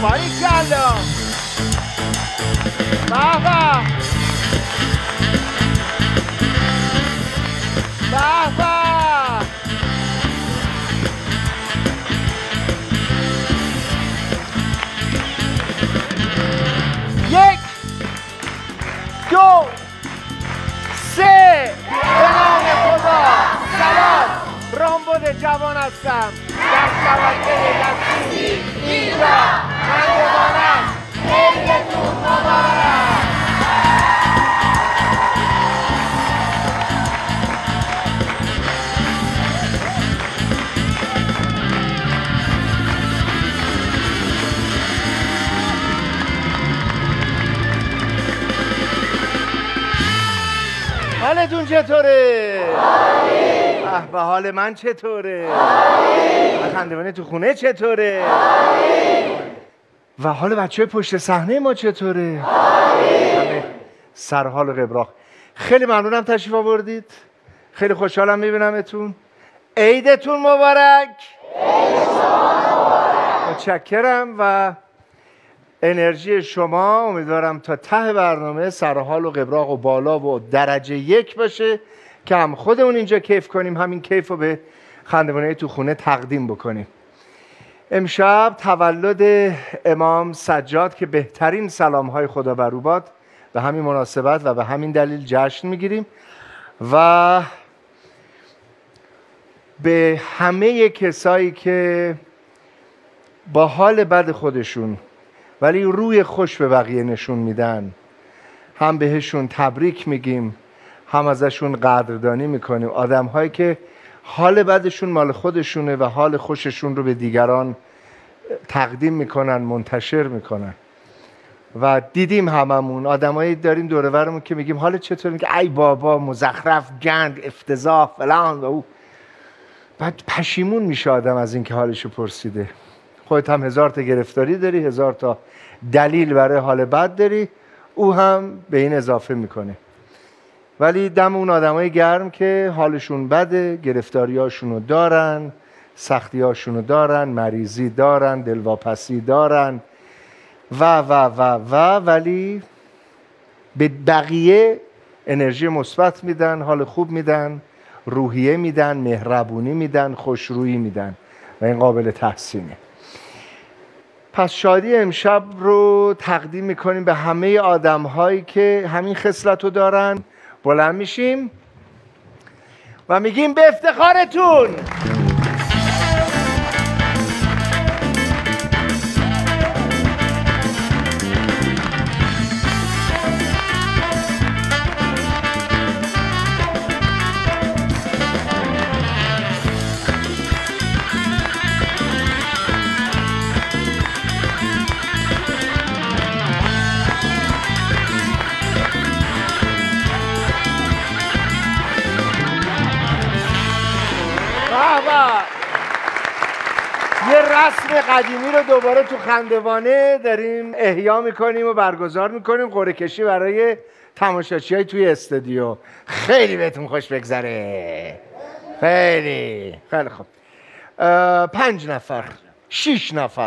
باریکلا بابا بابا 1 2 3 به نام خدا سلام رامبد جوان هستم در شبکه دستی اینجا خندوانم عیدتون مبارک حالتون چطوره؟ عالی. به حال من چطوره؟ عالی. خندوانه تو خونه چطوره؟ عالی. و حال بچه پشت صحنه ما چطوره؟ عالی. سرحال و قبراق. خیلی ممنونم تشریف آوردید. خیلی خوشحالم میبینمتون. عیدتون مبارک. متشکرم و انرژی شما امیدوارم تا ته برنامه سرحال و قبراق و بالا و درجه 1 باشه که هم خودمون اینجا کیف کنیم همین کیف رو به خندوانه تو خونه تقدیم بکنیم. امشب تولد امام سجاد که بهترین سلام‌های خدا بر او باد، به همین مناسبت و به همین دلیل جشن میگیریم و به همه کسایی که با حال بد خودشون ولی روی خوش به بقیه نشون میدن هم بهشون تبریک میگیم هم ازشون قدردانی میکنیم. آدم هایی که حال بدشون مال خودشونه و حال خوششون رو به دیگران تقدیم میکنن منتشر میکنن و دیدیم هممون آدمایی داریم دور و برمون که میگیم حالت چطور؟ میگه ای بابا مزخرف گند افتضاح فلان و او بعد پشیمون میشه آدم از اینکه حالشو پرسیده. خودت هم 1000 تا گرفتاری داری 1000 تا دلیل برای حال بد داری او هم به این اضافه میکنه ولی دم اون آدمای گرم که حالشون بده گرفتاریاشونو دارن سختیاشونو دارن مریضی دارن دلواپسی دارن و ولی به بقیه انرژی مثبت میدن حال خوب میدن روحیه میدن مهربونی میدن خوشرویی میدن و این قابل تحسینه. پس شادی امشب رو تقدیم میکنیم به همه آدم هایی که همین خصلت رو دارن. بلند میشیم و میگیم به افتخارتون. یه رسم قدیمی رو دوباره تو خندوانه داریم احیا میکنیم و برگزار میکنیم قرعه کشی برای تماشاچی های توی استودیو. خیلی بهتون خوش بگذره. خیلی خوب. 5 نفر 6 نفر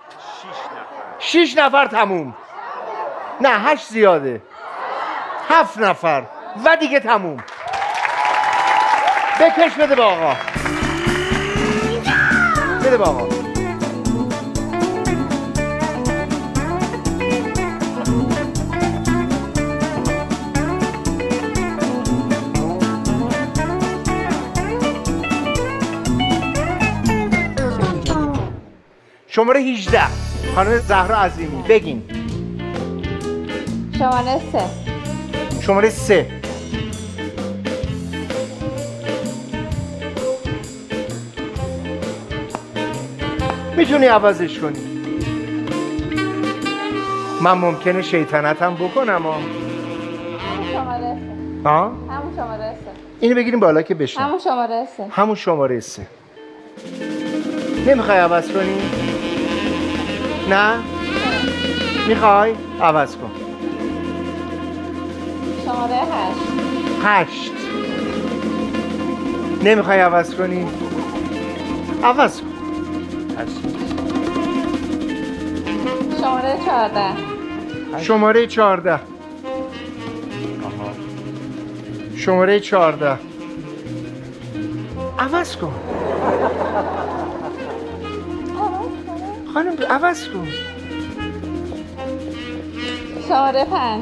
6 نفر تموم. نه 8 زیاده 7 نفر و دیگه تموم. بکش بده با آقا بده با آقا. شماره 18 خانم زهرا عظیمی بگین. شماره 3 شماره 3 میتونی عوضش کنی. من ممکنه شیطنتم بکنم همون شماره 3 ها؟ همون شماره 3 اینو بگیریم بالا که بشه. همون شماره 3 همون شماره 3 نمیخوای عوض کنی؟ نه؟ میخوای؟ عوض کن. شماره 8 نمیخوای عوض کنی؟ عوض کن. 8 شماره 14. شماره 14. شماره 14. عوض کن خانم، عوض کن. شماره 5.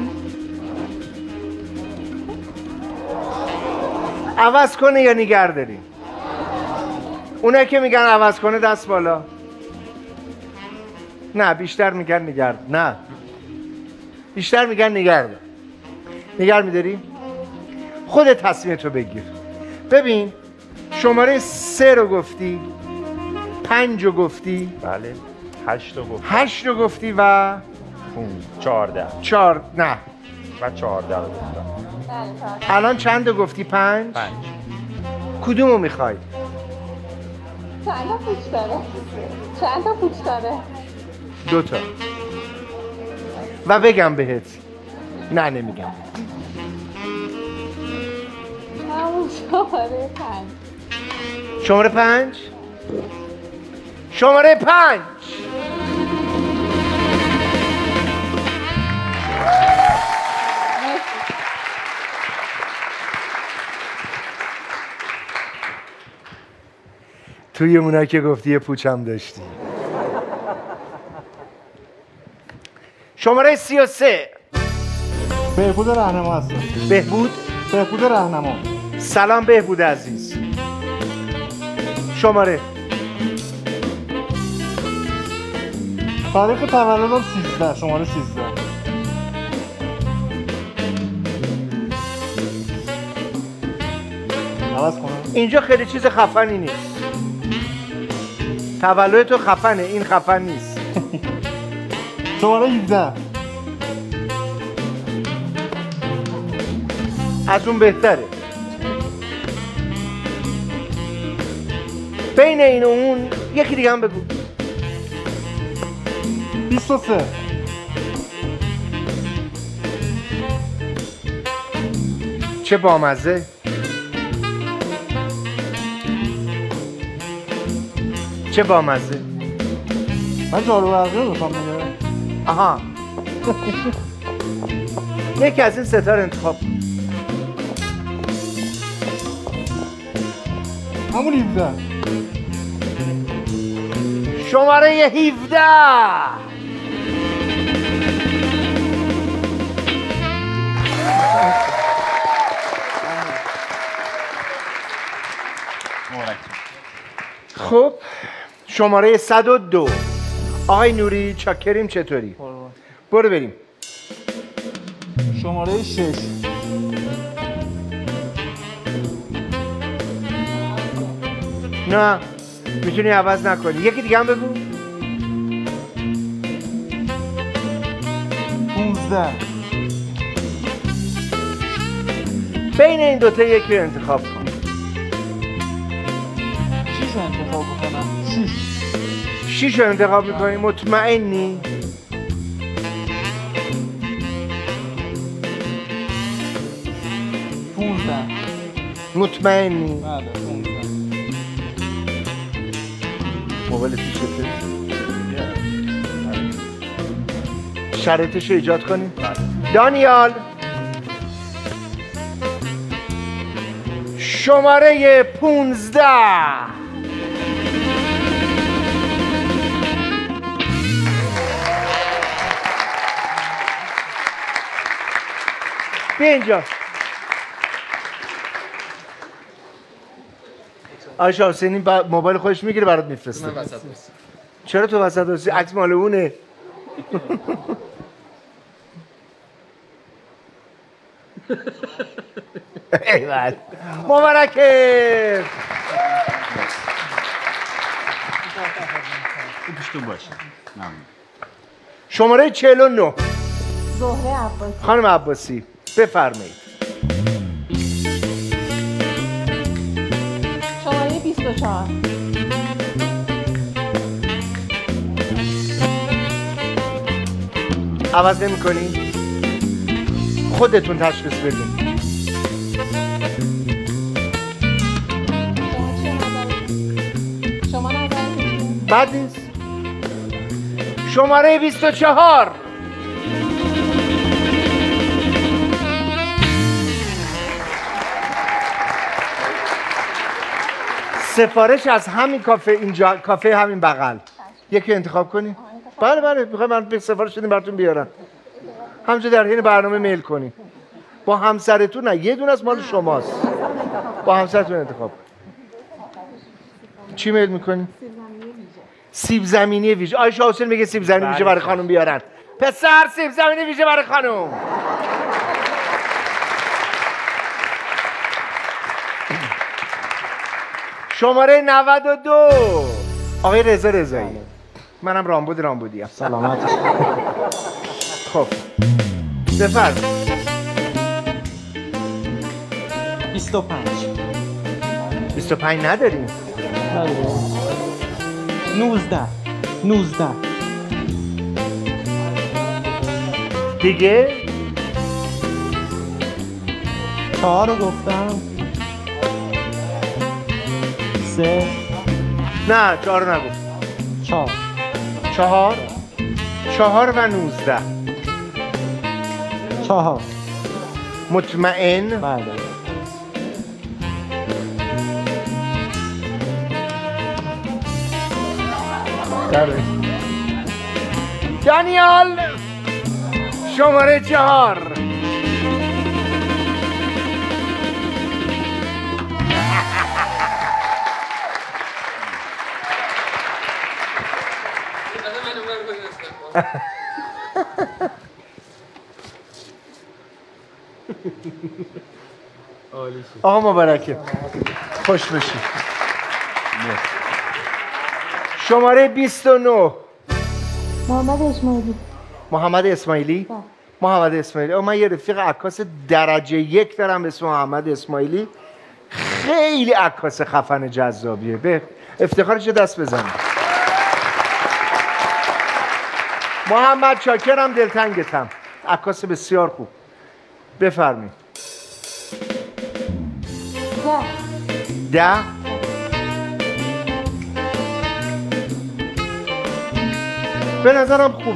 عوض کنه یا نگه داریم؟ اونایی که میگن عوض کنه دست بالا. نه بیشتر میگن نگرد. نه بیشتر میگن نگرد. نگر میداری؟ خودت تصمیمتو بگیر. ببین شماره 3 رو گفتی، 5 رو گفتی، بله 8 رو گفتم، 8 رو گفتی و 14 نه و 14 رو گفتم. بله 14. الان چند رو گفتی؟ 5. 5 کدومو میخوای؟ چند تا پوچ داره؟ چند تا پوچ داره؟ 2 تا. و بگم بهت، نه نمیگم. همون شماره 5. شماره 5. شماره 5. توی اونایی که گفتی یه پوچم داشتی. شماره 33. بهبود راهنما هستم. بهبود. بهبود راهنما. سلام بهبود عزیز. شماره تاریخ تولدم 13. شماره 13. عوض کنم. اینجا خیلی چیز خفنی نیست. تولد تو خفنه، این خفن نیست. شماره 17. از اون بهتره. بین این و اون یکی دیگه هم بگو. 23. چه بامزه. چه بامزه. من جارو برقی رو بخوام دیگه. آها. یکی از این ستاره انتخاب. همون 17. شماره 17. خب شماره 102. آقای نوری چاکریم، چطوری؟ برو بریم. شماره 6. نه میتونی عوض نکنی. یکی دیگه هم بگو. 15. بین این دوتا یکی رو انتخاب کن. 6 انتخاب بکنم. 6. 6 رو انتخاب میکنی؟ مطمئنی؟ 15. مطمئنی؟ بله 15. موبایل پیشته. شرایطش رو ایجاد کنیم. دانیال شماره 15. بیا اینجا. آیشا حسینی موبایل خودش میگیره برات میفرسته. من وسط چرا تو وسط هستی؟ عکس مال اونه. ایول مبارکه. خوبشتون باشه. ممنون. شماره 49. زهره عباسی. خانم عباسی بفرمایید. شماره 24. عوض نمی کنی؟ خودتون تشخیص بدین. شما نظرتون؟ بد نیست. شماره 24. سفارش از همین کافه، اینجا کافه همین بغل. یکی انتخاب کنی؟ بله بله، میخوام من به سفارش بدیم براتون بیارن. همونجا در حین برنامه میل کنی. با همسرتون نه، یه دونه از مال شماست. با همسرتون انتخاب. چی میل میکنی؟ سیب زمینی ویژه. آیشه حسین میگه سیب زمینی ویژه برای خانم بیارن. پسر سیب زمینی ویژه برای خانم. شماره 92 آقای رضا رضایی. منم رامبودیم. سلامت. خب بفرم. 25. 25 نداریم. 19. دیگه 4 رو گفتم. 3. نه 4 نگفت. 4 و 19. 4. مطمئن؟ بله. دانیال شماره 4. آقا مبارکه، خوش باشید. شماره 29 محمد اسماعیلی. محمد اسماعیلی. من یه رفیق عکاس درجه 1 دارم به اسم محمد اسماعیلی. خیلی عکاس خفن جذابیه. به افتخارش دست بزنید. محمد شاکرم، دلتنگتم. عکاس بسیار خوب. بفرمایید. 10. به نظرم خوبه.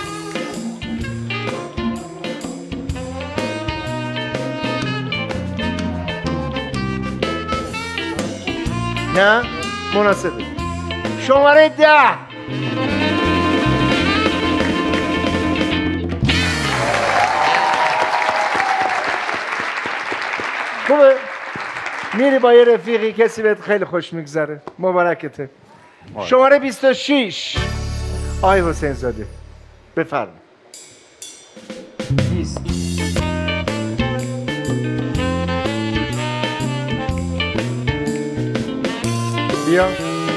نه مناسبه. شماره 10 خوبه. میری با یه رفیقی، کسی بهت خیلی خوش میگذره، مبارکته. شماره 26 آقای حسین زاده. بفرمایید. 20. بیا.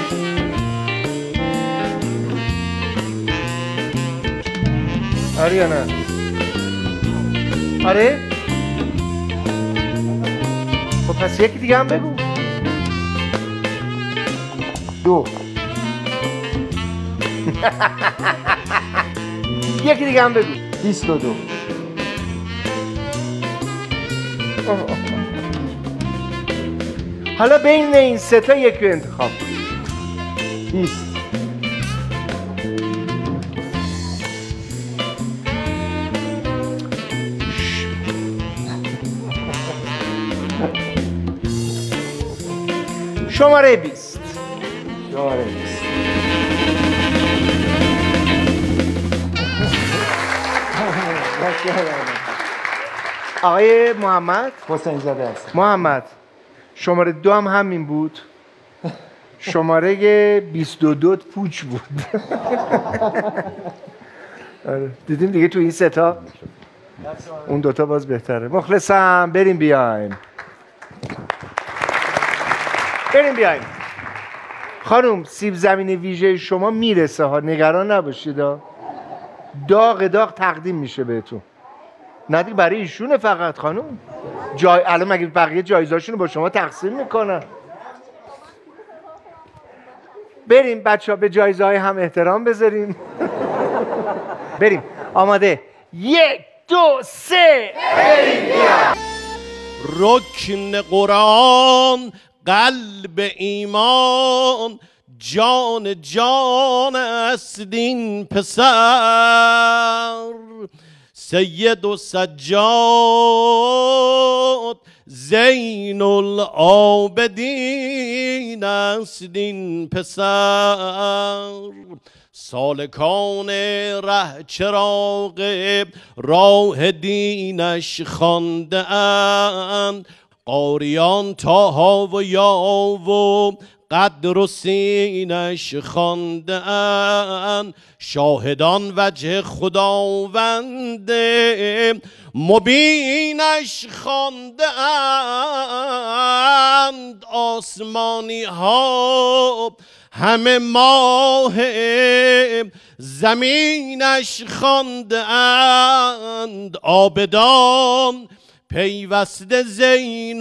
آره یا نه؟ آره؟ خب پس یکی دیگه هم بگو. 2. یکی دیگه هم بگو. 22. حالا بین این سه تا یکی انتخاب کن. 20. شماره 20. شماره 20. آقای محمد حسین زاده است. محمد شماره 2 هم همین بود. شماره 22 پوچ بود. آره. دیدیم دیگه تو این سه تا اون دوتا باز بهتره. مخلصم. بریم بیایم. خانم سیب زمینی ویژه شما میرسه ها، نگران نباشید ها. داغ تقدیم میشه بهتون. نه دیگه برای ایشونه فقط خانم. الان مگه بقیه جایزه‌هاشون رو با شما تقسیم میکنن؟ بریم بچه‌ها به جایزه‌های هم احترام بذاریم. بریم. آماده. 1 2 3 بریم بیا. رکن قرآن قلب ایمان جان جان است این پسر، سید و سجاد زین العابدین است این پسر. سالکان ره چراغ راه دینش خوانده اند، قاریان طه و یا و قدر و سینش خوانده اند، شاهدان وجه خداوند مبینش خوانده اند، آسمانی ها همه ماه زمینش خوانده اند، عابدان پیوسته زین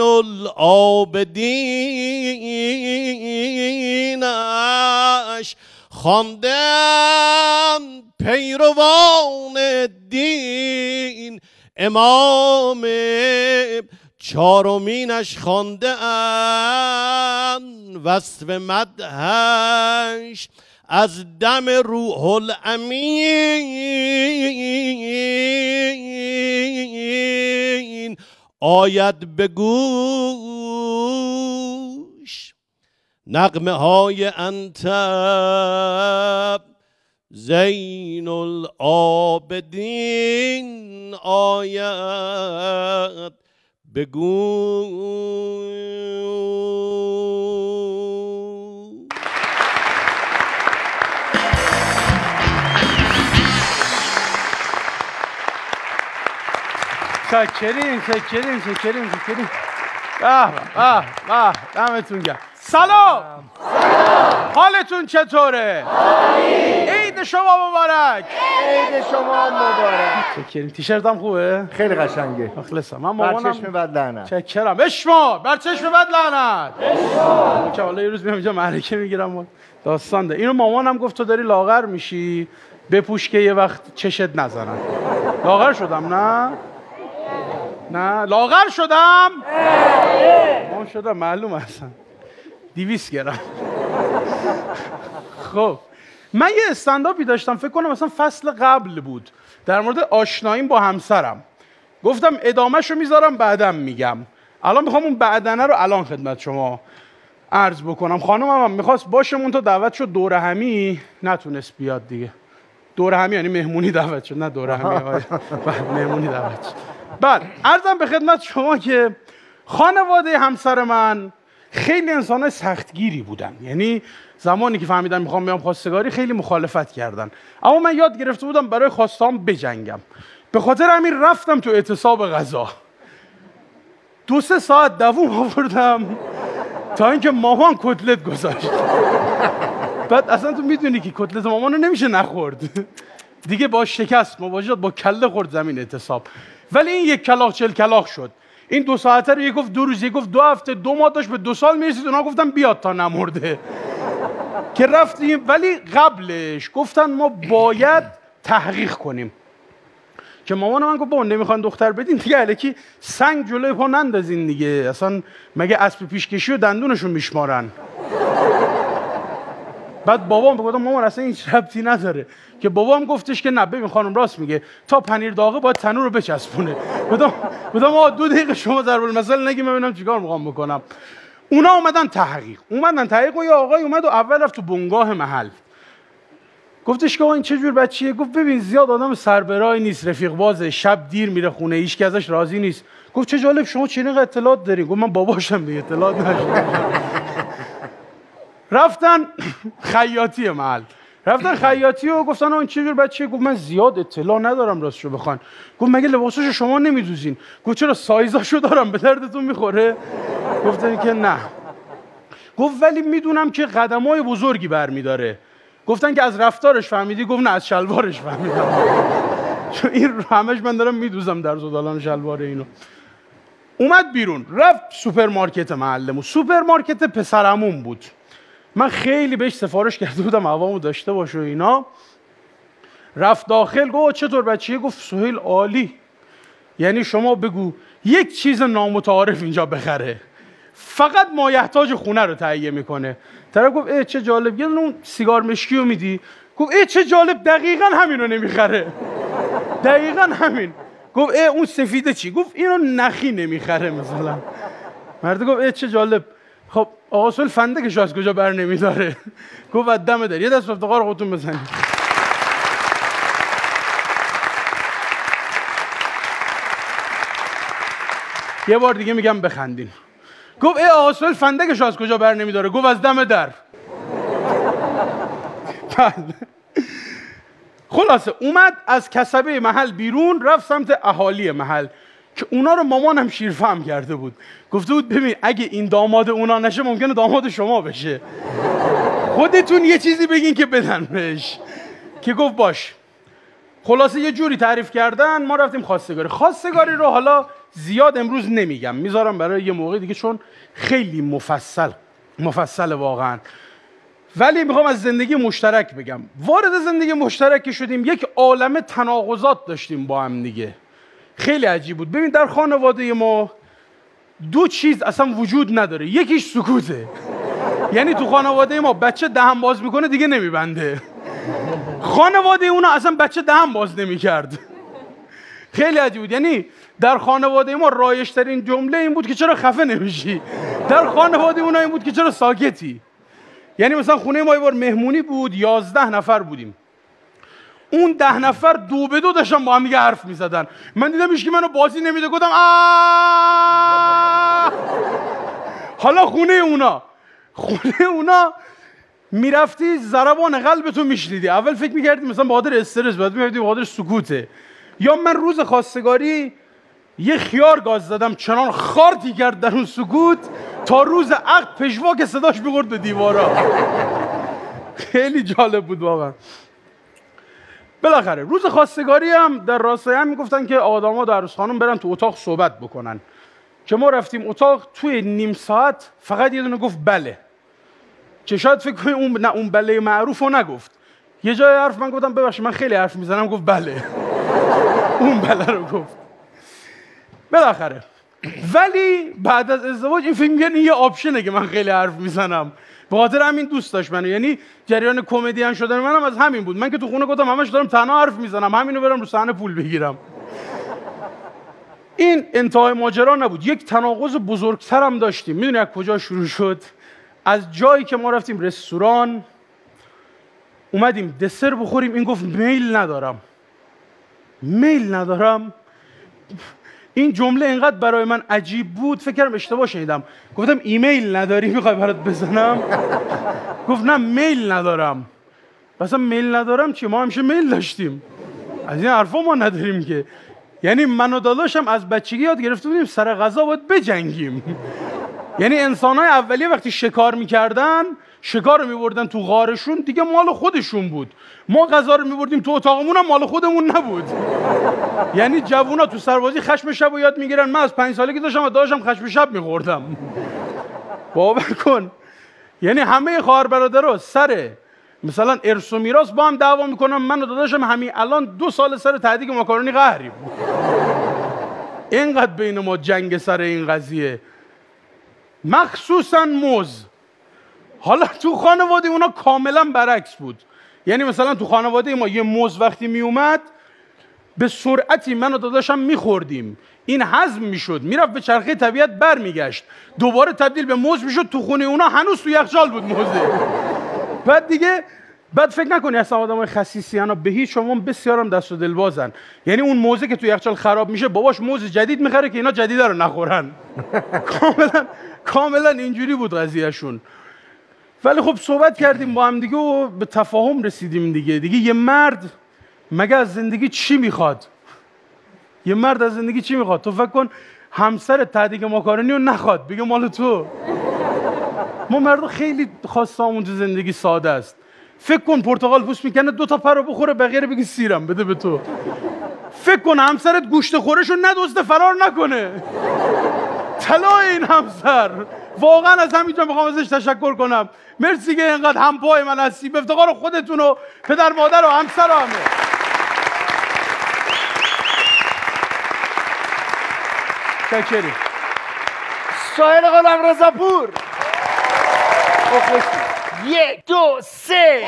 العابدینش خوانده اند، پیروان دین امام چارمینش خوانده اند، وصف مدحش از دم روح الامین آید به گوش، نغمه های انتب زین العابدین آید به گوش. شکرین. به دمتون گرم. سلام. حالتون چطوره؟ عید شما مبارک. عید شما مبارک. شکرین. تیشرتم خوبه؟ خیلی قشنگه. مخلصم. من بر مامانم چشم بد لعنت. چکرم. بشما بر چشم بد لعنت. بشما که حالا یه روز میام اینجا معرکه میگیرم داستان ده. اینو مامانم گفت تو داری لاغر میشی، بپوش که یه وقت چشت نزنن. لاغر شدم نه لاغر شدم. ما شدم معلوم هستم 200 گرم. خب من یه استنداپی داشتم، فکر کنم مثلا فصل قبل بود، در مورد آشناییم با همسرم. گفتم ادامهشو میذارم بعدم میگم. الان میخوام اون بعدنه رو الان خدمت شما عرض بکنم. خانمم هم میخواست باشمون تا دعوت شد دور همی، نتونست بیاد دیگه. دور همی یعنی مهمونی دعوت شد، نه دور همی. مهمونی دعوت شد. بعد عرضم به خدمت شما که خانواده همسر من خیلی انسان سختگیری بودن، یعنی زمانی که فهمیدن میخوام بیام خواستگاری خیلی مخالفت کردن، اما من یاد گرفته بودم برای خواستهام بجنگم. به خاطر همین رفتم تو اعتصاب غذا، 2-3 ساعت دووم آوردم تا اینکه مامان کتلت گذاشت. بعد اصلا تو میدونی که کتلت مامانو نمیشه نخورد دیگه، با شکست مواجهات با کله خورد زمین اعتصاب. ولی این 1 کلاغ 40 کلاغ شد. این 2 ساعته رو گفت 2 روز، گفت 2 هفته، 2 ماه داشت به 2 سال میرسید. اونا گفتن بیاد تا نمرده که رفتیم. ولی قبلش گفتن ما باید تحقیق کنیم، که مامان من گفت با نمیخوان دختر بدین دیگه الکی سنگ جلوی پا نندازین دیگه، اصلا مگه اسب پیشکشی و دندونشون میشمارن. بعد بابام گفتم مامان اصلا این ربطی نداره، که بابام گفتش که نه ببین خانم راست میگه، تا پنیر داغه باید تنور رو بچسبونه. گفتم آقا 2 دقیقه شما ضرب المثل نگی من ببینم چیکار میخوام بکنم. اونا اومدن تحقیق و یه آقای اومد و اول رفت تو بنگاه محل. گفتش که آقا این چه جور بچیه؟ گفت ببین زیاد آدم سربرای نیست، رفیق بازه، شب دیر میره خونه، هیچ کی ازش راضی نیست. گفت چه جالب شما چنین اطلاعات دارین؟ گفت من باباشم به اطلاعات نشدم. رفتن خیاطی محل، و گفتن این چه جور بچیه؟ گفت من زیاد اطلاع ندارم راستشو بخوان. گفت مگه لباساشو شما نمیدوزین؟ گفت چرا سایزاشو دارم به دردتون میخوره؟ گفتن که نه. گفت ولی میدونم که قدمای بزرگی برمیداره. گفتن که از رفتارش فهمیدی؟ گفت نه از شلوارش فهمیدم. چون این همش من دارم میدوزم در زدالان شلوار اینو. اومد بیرون، رفت سوپرمارکت محلمون. سوپرمارکت پسرعموم بود. من خیلی بهش سفارش کرده بودم عوامو داشته باشه و اینا. رفت داخل، گفت چطور بچیه؟ گفت سهیل عالی، یعنی شما بگو یک چیز نامتعارف اینجا بخره، فقط مایحتاج خونه رو تهیه میکنه. طرف گفت ای چه جالب، یه دونه اون سیگار مشکی رو میدی؟ گفت ای چه جالب، دقیقاً همین رو نمیخره. دقیقاً همین. گفت ای اون سفیده چی؟ گفت اینو نخی نمیخره مثلا. مرد گفت ای چه جالب، خب آقا سوال فندکش از کجا بر نمیداره؟ گفت از دم در. یه دست افتخار خودتون بزنید. یه بار دیگه میگم بخندین. گفت ای آقا سوال فندکش از کجا بر نمیداره؟ گفت از دم در. خلاصه اومد از کسبه محل بیرون، رفت سمت اهالی محل که اونا رو مامانم شیرفهم کرده بود. گفته بود ببین اگه این داماد اونا نشه ممکنه داماد شما بشه، خودتون یه چیزی بگین که بدن بهش. که گفت باش. خلاصه یه جوری تعریف کردن، ما رفتیم خواستگاری. خواستگاری رو حالا زیاد امروز نمیگم، میذارم برای یه موقع دیگه چون خیلی مفصل واقعا. ولی میخوام از زندگی مشترک بگم. وارد زندگی مشترک که شدیم یک عالمه تناقضات داشتیم با هم دیگه. خیلی عجیب بود. ببین در خانواده ما دو چیز اصلا وجود نداره، یکیش سکوته. یعنی تو خانواده ما بچه دهن باز میکنه دیگه نمیبنده. خانواده اونا اصلا بچه دهن باز نمیکرد. خیلی عجیب بود. یعنی در خانواده ما رایج‌ترین جمله این بود که چرا خفه نمیشی. در خانواده اونا این بود که چرا ساکتی. یعنی مثلا خونه ما یه بار مهمونی بود، 11 نفر بودیم. اون 10 نفر دو به دو داشتن با هم دیگه حرف میزدن. من دیدم هیچکی منو بازی نمیده، گفتم حالا خونه اونا میرفتی ضربان قلبتو میشنیدی. اول فکر میکردی مثلا به خاطر استرس، بعد میفهمیدی به خاطر سکوته. یا من روز خواستگاری یه خیار گاز زدم، چنان خارتی کرد در اون سکوت تا روز عقد پژواک صداش می‌خورد به دیوارا. خیلی جالب بود واقعا. بالاخره روز خواستگاری هم در راستای هم میگفتن که آقا داماد و عروس خانم برن تو اتاق صحبت بکنن. که ما رفتیم اتاق، توی نیم ساعت فقط یه دونه گفت بله. که شاید فکر کنی اون بله معروف رو نگفت. یه جای حرف من گفتم ببخشید من خیلی حرف میزنم، گفت بله. اون بله رو گفت. بالاخره ولی بعد از ازدواج این فکر می‌کنه یه آپشنه که من خیلی حرف میزنم. به خاطر همین دوست داشت منو. یعنی جریان کمدین شدن منم از همین بود. من که تو خونه گفتم همش دارم تنها حرف میزنم، همینو برم رو صحنه پول بگیرم. این انتهای ماجرا نبود. یک تناقض بزرگتر هم داشتیم. میدونی از کجا شروع شد؟ از جایی که ما رفتیم رستوران، اومدیم دسر بخوریم، این گفت میل ندارم. این جمله اینقدر برای من عجیب بود، فکر کردم اشتباه شنیدم. گفتم ایمیل نداری میخوای برات بزنم؟ گفت نه میل ندارم. مثلا میل ندارم چی؟ ما همیشه میل داشتیم. از این حرفا ما نداریم که. یعنی من و داداشم از بچگی یاد گرفته بودیم سر غذا باید بجنگیم. یعنی انسان‌های اولیه وقتی شکار می‌کردن، شکار رو می‌بردن تو غارشون، دیگه مال خودشون بود. ما غذا رو می‌بردیم تو اتاقمون، هم مال خودمون نبود. یعنی جوونا تو سربازی خشم شب رو یاد می‌گیرن. من از 5 سالگی داشتم و داشتم خشم شب می‌خوردم. باور کن. یعنی همه خواهر برادرها سر مثلا ارث و میراث با هم دعوا می‌کنن. من و داداشم همین الان 2 سال سر تهدیگ ماکارونی قهریم. اینقدر بین ما جنگ سر این قضیه. مخصوصا موز. حالا تو خانواده اونا کاملا برعکس بود. یعنی مثلا تو خانواده ما یه موز وقتی می اومد به سرعتی من و داداشم میخوردیم، این هضم میشد، میرفت به چرخه طبیعت برمیگشت، دوباره تبدیل به موز میشد. تو خونه اونا هنوز تو یخچال بود موزه. بعد فکر نکنی اصلا آدمای خسیسی انا به هیچ عنوان بسیارم دست و دل بازن. یعنی اون موزه که تو یخچال خراب میشه باباش موز جدید میخره که اینا جدیده رو نخورن. کاملا اینجوری بود قضیهشون. ولی خب صحبت کردیم با هم دیگه و به تفاهم رسیدیم دیگه یه مرد مگه از زندگی چی میخواد؟ تو فکر کن همسر تهدیگ ماکارونی رو نخواد، بگه مال تو. ما مرد خیلی خواستامون تو زندگی ساده است. فکر کن پرتقال پوست میکنه 2 تا پر رو بخوره، بقیه رو بگی سیرم بده به تو. فکر کن همسرت گوشت خورشو ندزده فرار نکنه. طلای این همسر. واقعا از همینجا میخوام ازش تشکر کنم. مرسی که اینقدر همپای من هستی. به افتخار خودتون و پدر مادر و همسر و همه. شکری. سهیل غلامرضا پور. مخلصیم. 1 2 3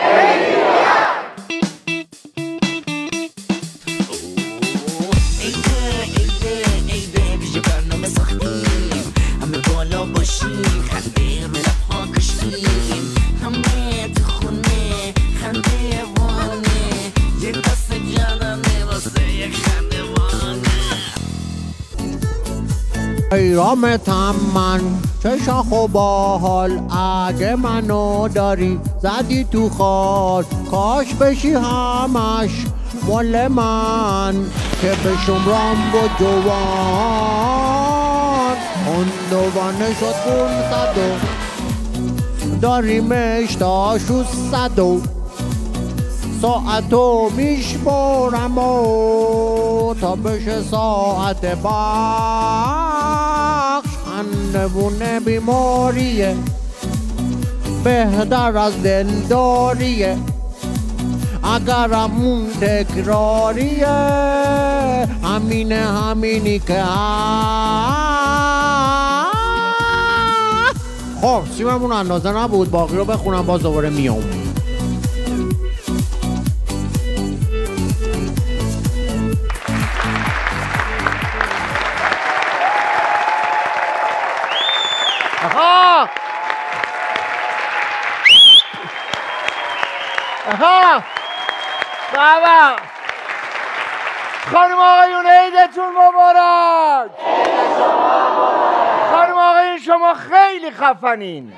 ایرام تمن چه شاخ و باحال اگه منو داری زدی تو خال کاش بشی همش مال من که بشم رام و جوان اندوانه شد 500 داریمش تا 600 ساعتو میشمارم و تا بشه ساعت بخش اندوونه بیماریه بهتر از دلداریه اگرم اون تکراریه همینی که خب سیممون اندازه نبود باقی رو بخونم باز دوباره میام آها بابا خانم آقایون عیدتون مبارک. خانم آقایون شما خیلی خفنین.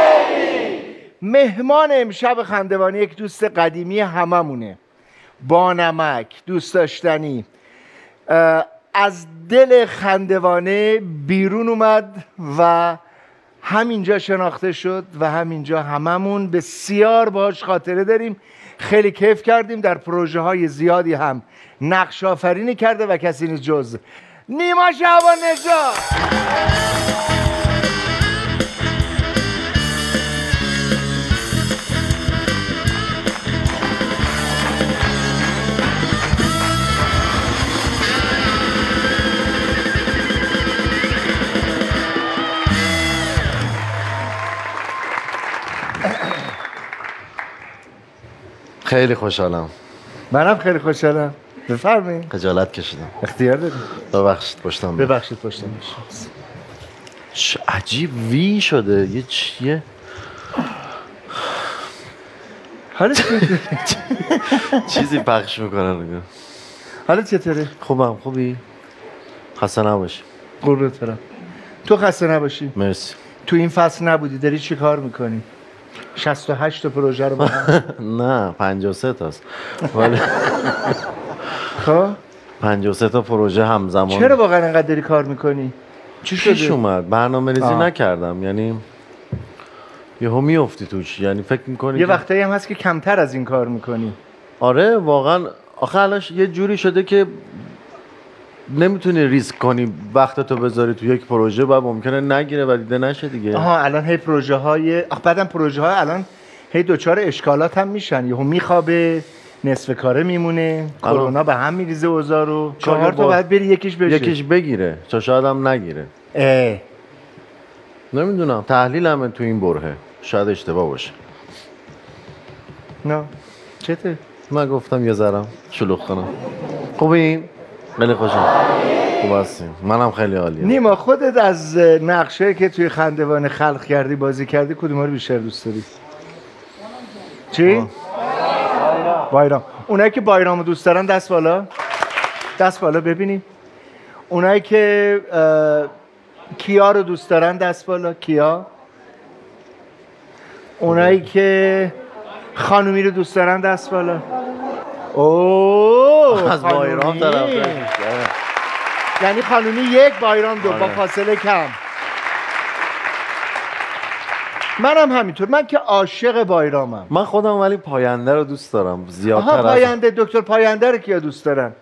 مهمان امشب خندوانی یک دوست قدیمی هممونه، بانمک، دوست داشتنی، از دل خندوانه بیرون اومد و همینجا شناخته شد و همینجا هممون بسیار باهاش خاطره داریم. خیلی کیف کردیم، در پروژه های زیادی هم نقش آفرینی کرده و کسی نیست جز نیما شعبان نژاد. خیلی خوشحالم. منم خیلی خوشحالم. بفرمایید. خجالت کشیدم. اختیار دارید. ببخشید پشتم. ببخشید پشتم. چه عجیب وی شده. یه چیه؟ حالا چیزی پخش میکنن. حالا چطوره؟ خوبم. خوبی؟ خسته نباشی. قربونت برم. تو خسته نباشی. مرسی. تو این فصل نبودی، داری چی کار میکنی؟ 68 تا پروژه رو با هم. نه 53 تاست. ولی خب 53 تا پروژه همزمان. چرا واقعا انقدر داری کار میکنی؟ چی پیش شده؟ اومد برنامه‌ریزی نکردم، یعنی یهو میافتی توش، یعنی فکر میکنی یه وقتایی هم هست که کمتر از این کار میکنی. آره واقعا. آخه الانش یه جوری شده که نمیتونی ریسک کنی وقتتو بذاری تو یک پروژه و ممکنه نگیره و دیده نشه دیگه. آها الان هی پروژه های بعدم پروژه های الان هی دوچار اشکالات هم میشن، یهو میخوابه، نصف کاره میمونه، کرونا به هم میریزه اوضاع رو. 4 تا باید بری یکیش بشه. یکیش بگیره تا شاید هم نگیره. نمیدونم، تحلیلمه تو این برهه، شاید اشتباه باشه. نه چته؟ من گفتم یه ذرم شلوغ کنم. خوبی؟ خیلی خوشم. خوب هستیم. منم خیلی عالیه. نیما خودت از نقشه که توی خندوانه خلق کردی، بازی کردی، کدوم رو بیشتر دوست داری؟ چی؟ بایرام. اونایی که بایرام رو دوست دارن دست بالا. دست بالا ببینیم. اونایی که کیا رو دوست دارن دست بالا. کیا. اونایی که خانومی رو دوست دارن دست بالا. اوه از بایرام طرف. یعنی خانومی 1 بایرام 2 با فاصله کم. منم همینطور. من که عاشق بایرامم. من خودم ولی پاینده رو دوست دارم زیادتر. آها پاینده. دکتر پاینده رو کیا دوست دارن؟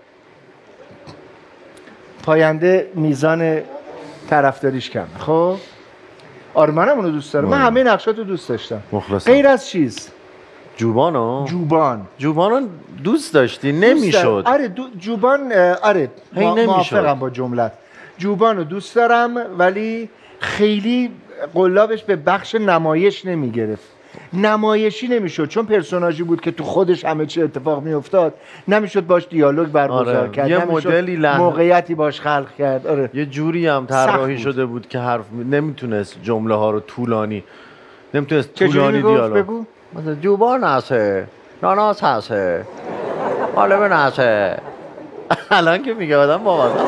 پاینده میزان طرفداریش کم. خب آره منم اونو دوست دارم. من همه نقشاتو دوست داشتم. مخلصم. غیر از چیز. جوبانو؟ جوبانو دوست داشتی؟ نمیشد. آره جوبان. آره موافقم با جملت. جوبان رو دوست دارم ولی خیلی قلابش به بخش نمایش نمیگرفت، نمایشی نمیشد، چون پرسوناژی بود که تو خودش همه چی اتفاق میافتاد، نمیشد باش دیالوگ برگزار آره. کرد، یه نمیشد مدلی موقعیتی باش خلق کرد. آره. یه جوری هم طراحی بود. شده بود که حرف نمیتونست جمله ها رو طولانی، نمیتونست چجوری طولانی میگفت دیالوگ. بگو؟ مثلا جوبان هسته، ناناس هسته، حالمه نسته. الان که میگه آدم باور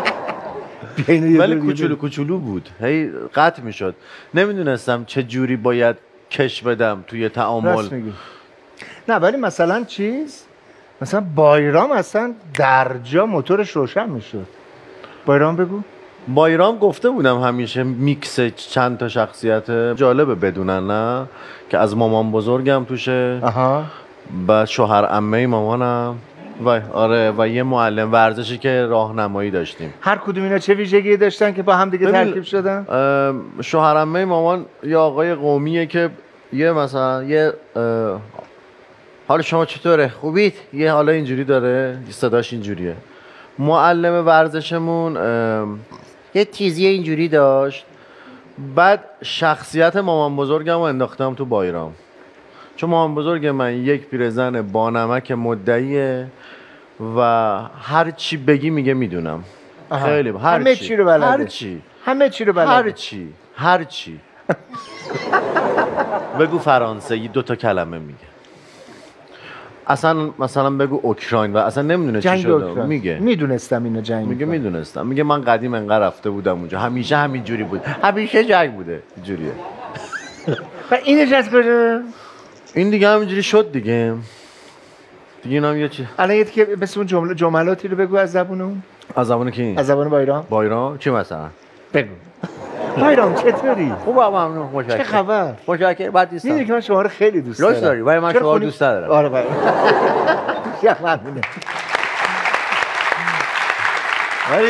ولی کوچولو بود، هی قطع میشد، نمیدونستم چه جوری باید کش بدم توی تعامل. نه ولی مثلا مثلا بایرام اصلا در جا موتورش روشن میشد. بایرام بگو. بایرام گفته بودم همیشه میکس چند تا شخصیت جالبه بدونن، نه که از مامان بزرگم توشه، بعد شوهر عمه مامانم و آره و یه معلم ورزشی که راهنمایی داشتیم. هر کدوم اینا چه ویژگی داشتن که با هم دیگه ترکیب شدن؟ شوهر عمه مامان یه آقای قومیه که یه مثلا یه حال شما چطوره؟ خوبید؟ یه حالا اینجوری داره، صداش اینجوریه. معلم ورزشمون یه تیزی اینجوری داشت. بعد شخصیت مامان بزرگم رو انداختم تو بایرام، چون مامان بزرگ من یک پیرزن بانمک مدعیه و هر چی بگی میگه میدونم. خیلی همه چی رو بلده. همه چی رو بلده. هر چی بگو فرانسه 2 تا کلمه میگه. اصلا مثلا بگو اوکراین و اصلا نمیدونه چی شده میگه. میدونستم اینو جنگ میگه میدونستم. میگه من قدیم انقدر رفته بودم اونجا، همیشه همینجوری بود، همیشه جنگ بوده اینجوریه. و اینش از کجا؟ این دیگه همینجوری شد دیگه اینم یه چی. الان یه که مثل اون جملاتی رو بگو از زبون اون. از زبون کی؟ از زبون بایرام. بایرام چی مثلا؟ بگو. بایرام چطوری؟ خوبم ممنون. متشکرم. چه خبر؟ متشکرم. بعد نیستم. میدونی که من شما رو خیلی دوست دارم. راست داری؟ ولی من شما رو دوست ندارم. آره بله. یا ممنونه. ولی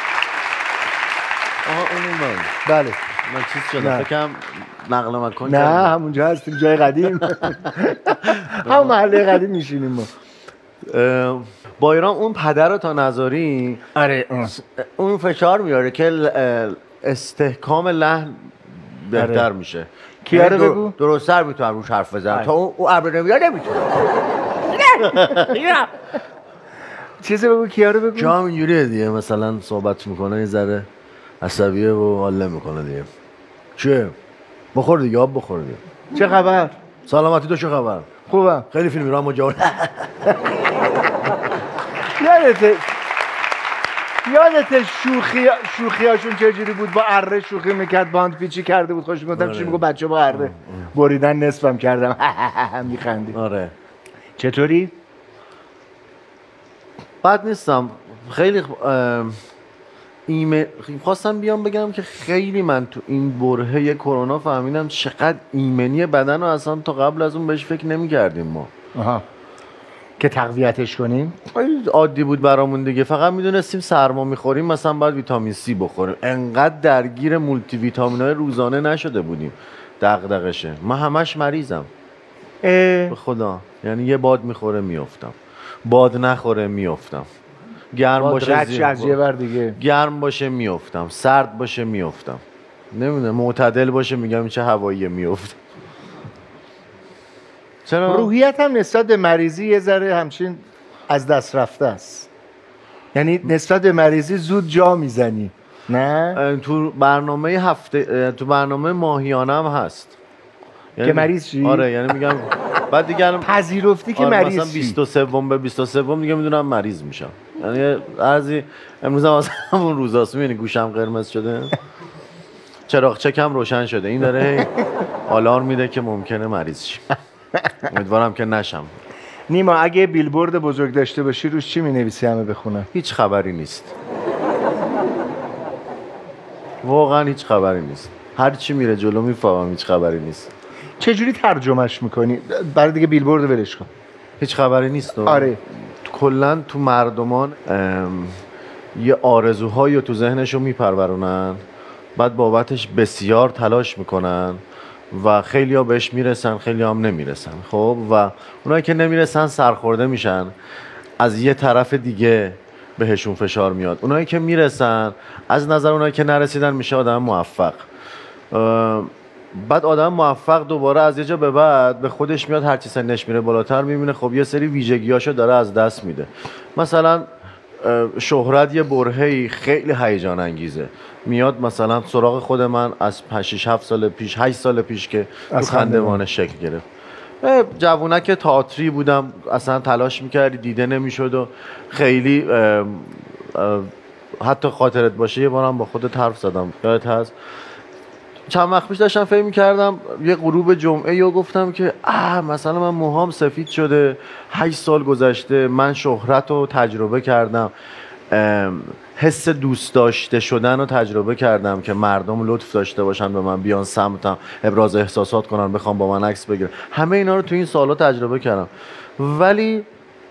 اونم بله. من چیز شده فکرم نقل مکان. نه همونجا هستیم، جای قدیم. همون محله قدیم میشینیم ما. بایرام اون پدر رو تا نذاری، آره اون فشار میاره که استحکام لحن بهتر میشه. کیا رو بگو؟ درست‌تر میتونم روش حرف بزنم تا اون ابرنویا نمیتونه. چیزی بگو، کیا رو بگو؟ جا اینجوریه دیگه، مثلا صحبت میکنه یه ذره عصبیه و حال نمیکنه دیگه. چه؟ بخور دیگه، آب بخور دیگه. چه خبر؟ سلامتی تو چه خبر؟ خوبم. خیلی فیلم ایران مجاور. یادت شوخیاشون چجوری بود؟ با اره شوخی میکرد، باند پیچی کرده بود، خوش میگفتم چی میگو بچه با اره بریدن نصفم کردم. میخندی. آره. چطوری؟ بد نیستم. خیلی خواستم بیام بگم که خیلی من تو این برهه کرونا فهمیدم چقدر ایمنی بدن رو اصلا تا قبل از اون بهش فکر نمی‌کردیم ما. که تقویتش کنیم. عادی بود برامون دیگه، فقط میدونستیم سرما میخوریم مثلا باید ویتامین C بخوریم. انقدر درگیر مولتی ویتامین‌های روزانه نشده بودیم. دغدغشه. من همش مریضم. به خدا. یعنی یه باد میخوره میافتم. باد نخوره میافتم. گرم باشه از یه بر دیگه. گرم باشه میافتم، سرد باشه میافتم. نمیدونم معتدل باشه میگم چه هوایی میافتم. چرا؟ روحیت هم نسبت به مریضی یه ذره همچین از دست رفته است. یعنی نسبت به مریضی زود جا میزنی. نه؟ تو برنامه تو برنامه ماهیانه هم هست. یعنی که مریض چی؟ آره یعنی میگم بعد دیگه پذیرفتی که مریض مثلا 23 به 23 دیگه میدونم مریض میشم. یعنی ارزی امروز هم از همون روزاست، میبینی گوشم قرمز شده، چراغ چکم روشن شده، این داره آلارم میده که ممکنه مریض شی. امیدوارم که نشم. نیما اگه بیلبورد بزرگ داشته باشی روش چی مینویسی همه بخونن؟ هیچ خبری نیست. واقعا هیچ خبری نیست. هر چی میره جلو میفهمم هیچ خبری نیست. چجوری ترجمهش میکنی؟ برای دیگه بیلبورد ولش کن. هیچ خبری نیست. آره. کلا تو مردمان یه آرزوهایی رو تو ذهنشون میپرورونن، بعد بابتش بسیار تلاش میکنن و خیلی ها بهش میرسن، خیلی هم نمیرسن. خب و اونایی که نمیرسن سرخورده میشن. از یه طرف دیگه بهشون فشار میاد. اونایی که میرسن از نظر اونایی که نرسیدن میشه آدم موفق. بعد آدم موفق دوباره از یه جا به بعد به خودش میاد، هرچی سنش میره بالاتر میبینه خب یه سری ویژگیاشو داره از دست میده. مثلا شهرت یه برهه‌ای خیلی هیجان انگیزه، میاد مثلا سراغ خود من از 6-7 سال پیش 8 سال پیش که تو خندوانه شکل گرفت. جوونک تئاتری بودم، اصلا تلاش میکردی دیده نمیشد و خیلی حتی خاطرت باشه یه بارم با خودت حرف زدم یادت هست؟ چند وقت پیش داشتم فکر می‌کردم یه غروب جمعه یا گفتم که مثلا من موهام سفید شده 8 سال گذشته، من شهرت رو تجربه کردم، حس دوست داشته شدن رو تجربه کردم که مردم لطف داشته باشن به من، بیان سمتم، ابراز احساسات کنن، بخوام با من عکس بگیرن. همه اینا رو تو این سالا تجربه کردم. ولی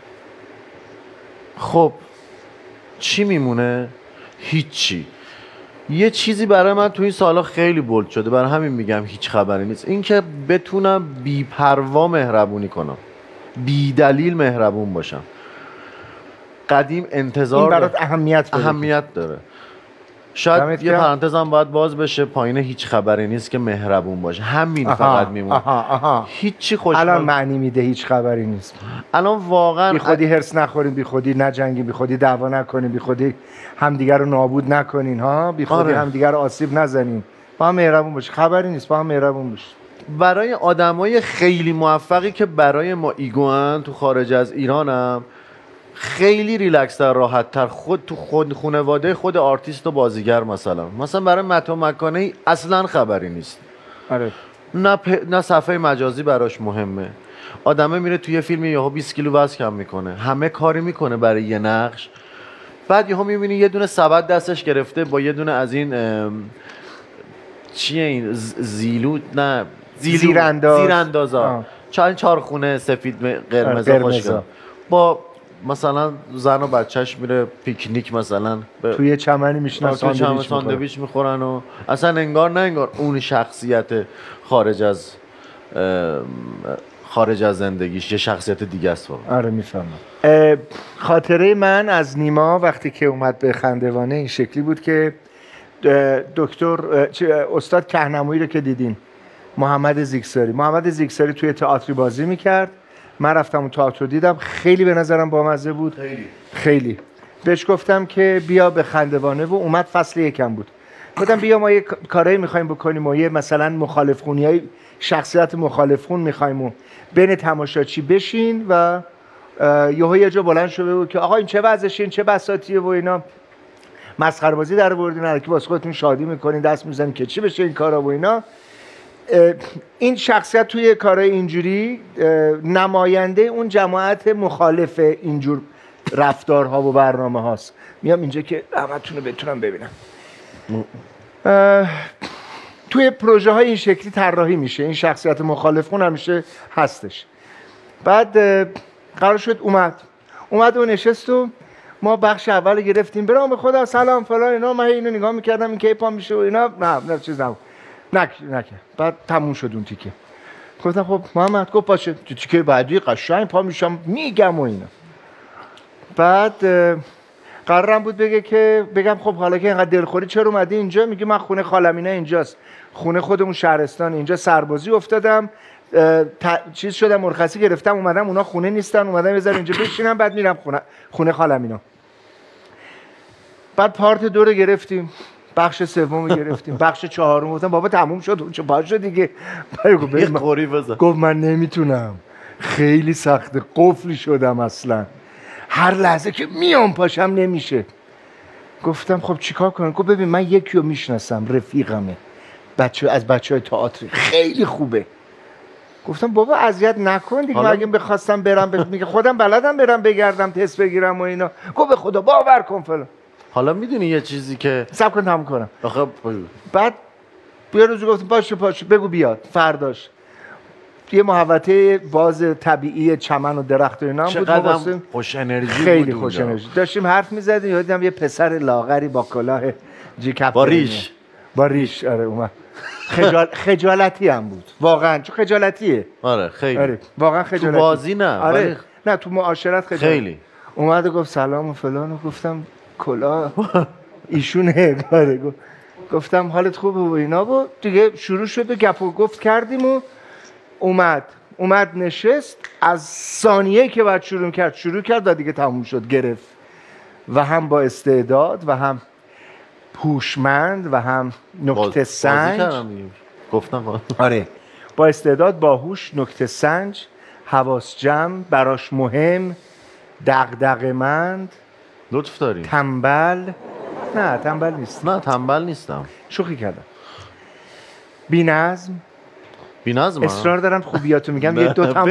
خب چی میمونه؟ هیچی. یه چیزی برای من تو این سالا خیلی بولد شده، برای همین میگم هیچ خبری نیست، این که بتونم بی‌پروا مهربونی کنم، بی دلیل مهربون باشم. قدیم انتظار این برات اهمیت داره. شاید یه پرانتزم باید باز بشه، پایین هیچ خبری نیست که مهربون باشه، همین فقط میمونه. هیچی خوشحال الان معنی میده هیچ خبری نیست. الان واقعا بی خودی هرس نخورین، بی خودی نجنگین، بی خودی دعوا نکنین، بی خودی همدیگر رو نابود نکنین ها، بی خودی همدیگر رو آسیب نزنین، با هم مهربون باشین. خبری نیست، با هم مهربون باشین. برای آدمای خیلی موفقی که برای ما ایگوان تو خارج از ایرانم خیلی ریلکس تر، راحت تر، خود خانواده خود آرتیست و بازیگر مثلا برای متو مکانه‌ای اصلا خبری نیست. آره. نه صفحه مجازی براش مهمه. آدمه میره توی فیلم یهو 20 کیلو وزن کم میکنه، همه کاری میکنه برای یه نقش، بعد یهو میبینی یه دونه سبد دستش گرفته با یه دونه از این چیه این زیراندازا، چند چارخونه سفید قرمزا خوشگل، با مثلا زن و بچهش میره پیکنیک مثلا توی چمنی میشنن ساندویچ میخورن و اصلا انگار نه انگار اون شخصیت خارج از زندگیش یه شخصیت دیگه است. آره میفهمم. خاطره من از نیما وقتی که اومد به خندوانه این شکلی بود که استاد کهنمویی رو که دیدین، محمد زیگساری توی تئاتری بازی میکرد. من رفتم اون تئاتر دیدم، خیلی به نظرم بامزه بود، خیلی. بهش گفتم که بیا به خندوانه و اومد فصل 1 بود. گفتم بیا ما یه کارایی می‌خوایم بکنیم و یه مثلا مخالفخونیای شخصیت مخالفخون می‌خوایم و بین تماشاچی بشین و یه جا بلند شده بود که آقا این چه وضعشه، این چه بساطیه و اینا، مسخره بازی در آوردین، هر کی واسه خودتون شادی می‌کنین، دست می‌زنین که چی بشه این کارا و اینا. این شخصیت توی کارهای اینجوری نماینده اون جماعت مخالف اینجور رفتارها و برنامه هاست. میام اینجا که همتون رو بتونم ببینم. توی پروژه های این شکلی طراحی میشه، این شخصیت مخالفون همیشه هستش. بعد قرار شد اومد و نشست و ما بخش اول گرفتیم، برام خدا سلام فلان اینا. من اینو نگاه میکردم این که پا میشه و اینا، نه چیز نبود، نکه. بعد تموم شد اون تیکه. گفتم خب محمد، گفت باشه تیکه بعدی قشنگ پا میشم میگم و اینا. بعد قرارم بود بگم خب حالا که اینقدر دلخوری چرا اومدی اینجا؟ میگه من خونه خالمینه اینجاست، خونه خودمون شهرستان، اینجا سربازی افتادم، چیز شدم، مرخصی گرفتم اومدم، اونا خونه نیستن، اومدم یه ذره اینجا بشینم بعد میرم خونه خالمینا. بعد پارت 2 رو گرفتیم، بخش 3 رو گرفتیم، بخش 4 گفتم بابا تموم شد چه باشه دیگه. یه قوری بزن. گفت من نمیتونم، خیلی سخته، قفلی شدم اصلا، هر لحظه که میام پاشم نمیشه. گفتم خب چیکار کنم؟ گفت ببین من یکی رو میشناسم، رفیقمه، از بچهای تئاتر، خیلی خوبه. گفتم بابا اذیت نکن دیگه، اگه بخواستم برم میگه خودم بلدم برم بگردم تست بگیرم و اینا. گفت به خدا باور کن فلان. حالا میدونی یه چیزی که صبر کن تموم کنم. آخه بعد یه روز گفتم باشه بگو بیاد. فرداش یه محوطه باز طبیعی چمن و درخت و اینا بود. چقدر خوش انرژی بود، خیلی خوش انرژی. داشتیم حرف می‌زدیم، یادم یه پسر لاغری با کلاه جیکپ با ریش آره اومد. خجالتی هم بود واقعا، چون خجالتیه. آره خیلی. آره واقعا خجالتی. تو بازی نه، آره نه تو معاشرت خیلی. اومد و گفت سلام و فلان و گفتم کلاه ایشونه. گفتم حالت خوبه و اینا و دیگه شروع شد و گپ و گفت کردیم و اومد نشست. از ثانیه‌ای که بعد شروع کرد و دیگه تموم شد. گرفت و هم با استعداد و هم هوشمند و هم نکته سنج. گفتم آره، با استعداد، باهوش، نکته سنج، حواس جمع، براش مهم، دغدغه‌مند، لطف داری. تنبل. نه تنبل نیست. نه تنبل نیستم. شوخی کردم. بی‌نظم. بی‌نظم. اصرار دارم خوبیاتو میگم. یه دوتام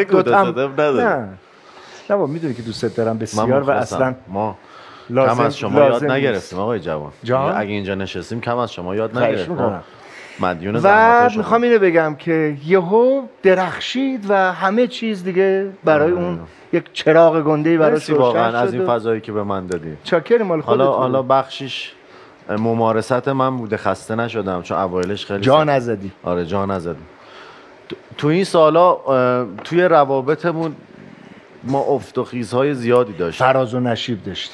نه بابا میدونی که دوستت دارم بسیار و اصلا ما لازم کم از شما یاد نگرفتیم آقای جوان. اگه اینجا نشستیم کم از شما یاد نگرفتیم. مدیون زحمت شما. میخوام اینو بگم که یهو درخشید و همه چیز دیگه برای اون یک چراغ گنده‌ای برای روشن شد. واقعا از این فضایی که به من دادی. چاکر مال خودت. حالا بخشیش ممارست من بوده، خسته نشدم چون اوایلش خیلی جا نزدی. آره جا نزدی. تو این سالا توی روابطمون ما افت و خیزهای زیادی داشتیم. فراز و نشیب داشتیم.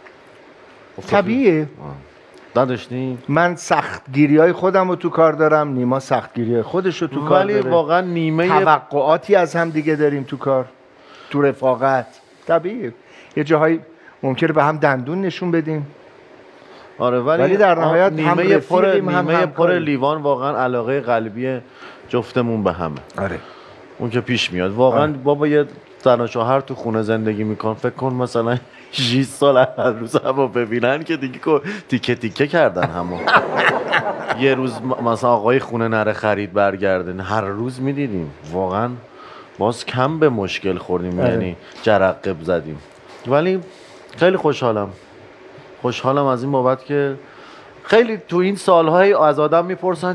طبیعیه. نداشتیم. من سختگیری‌های خودم رو تو کار دارم، نیما سختگیری‌های خودش رو تو کار داره. ولی واقعا نیمه توقعاتی از هم دیگه داریم تو کار، تو رفاقت. طبیعیه. یه جاهایی ممکنه به هم دندون نشون بدیم. آره ولی در نهایت نیمه پر لیوان واقعا علاقه قلبی جفتمون به همه. آره. اون که پیش میاد واقعا. بابا یه زن و شوهر تو خونه زندگی میکن، فکر کن مثلا 6 سال هر روز همو ببینن که دیگه تیکه تیکه کردن همو. یه روز مثلا آقای خونه نره خرید برگردن، هر روز میدیدیم. واقعا باز کم به مشکل خوردیم. یعنی جرقه زدیم. ولی خیلی خوشحالم از این بابت که خیلی تو این سالهای از آدم میپرسن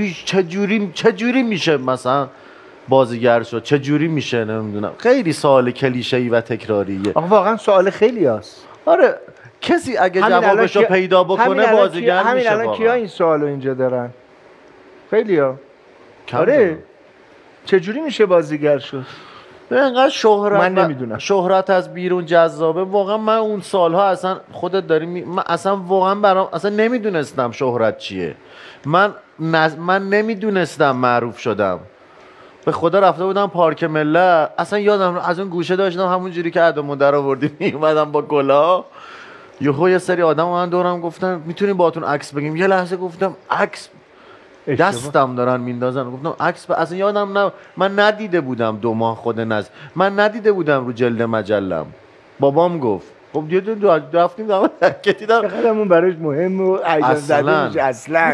چجوری میشه مثلا بازیگر شد، چجوری میشه نمیدونم. خیلی سوال کلیشه‌ای و تکراریه. آخه واقعا سوال خیلی هست. آره کسی اگه جوابشو پیدا بکنه بازیگر میشه. همین الان کیا این سوالو اینجا دارن؟ خیلیا. آره چجوری میشه بازیگر شد؟ اینقدر شهرت من نمیدونم. شهرت از بیرون جذابه. واقعا من اون سالها اصلا خودت داری من اصلا واقعا برام اصلا نمیدونستم شهرت چیه. من نمیدونستم معروف شدم. به خدا رفته بودم پارک ملت، اصلا یادم از اون گوشه داشتم همون جوری که عدم در آوردیم میومدم با کلاه. یه سری آدم من دورم گفتن میتونیم باهاتون عکس بگیریم. یه لحظه گفتم عکس؟ دستم دارن میندازن. گفتم عکس اصلا یادم نه. من ندیده بودم 2 ماه خود من ندیده بودم رو جلد مجلم. بابام گفت خب یه دو رفتیم که دیدم خودمون براش مهم و ایجاد زده میشه اصلا.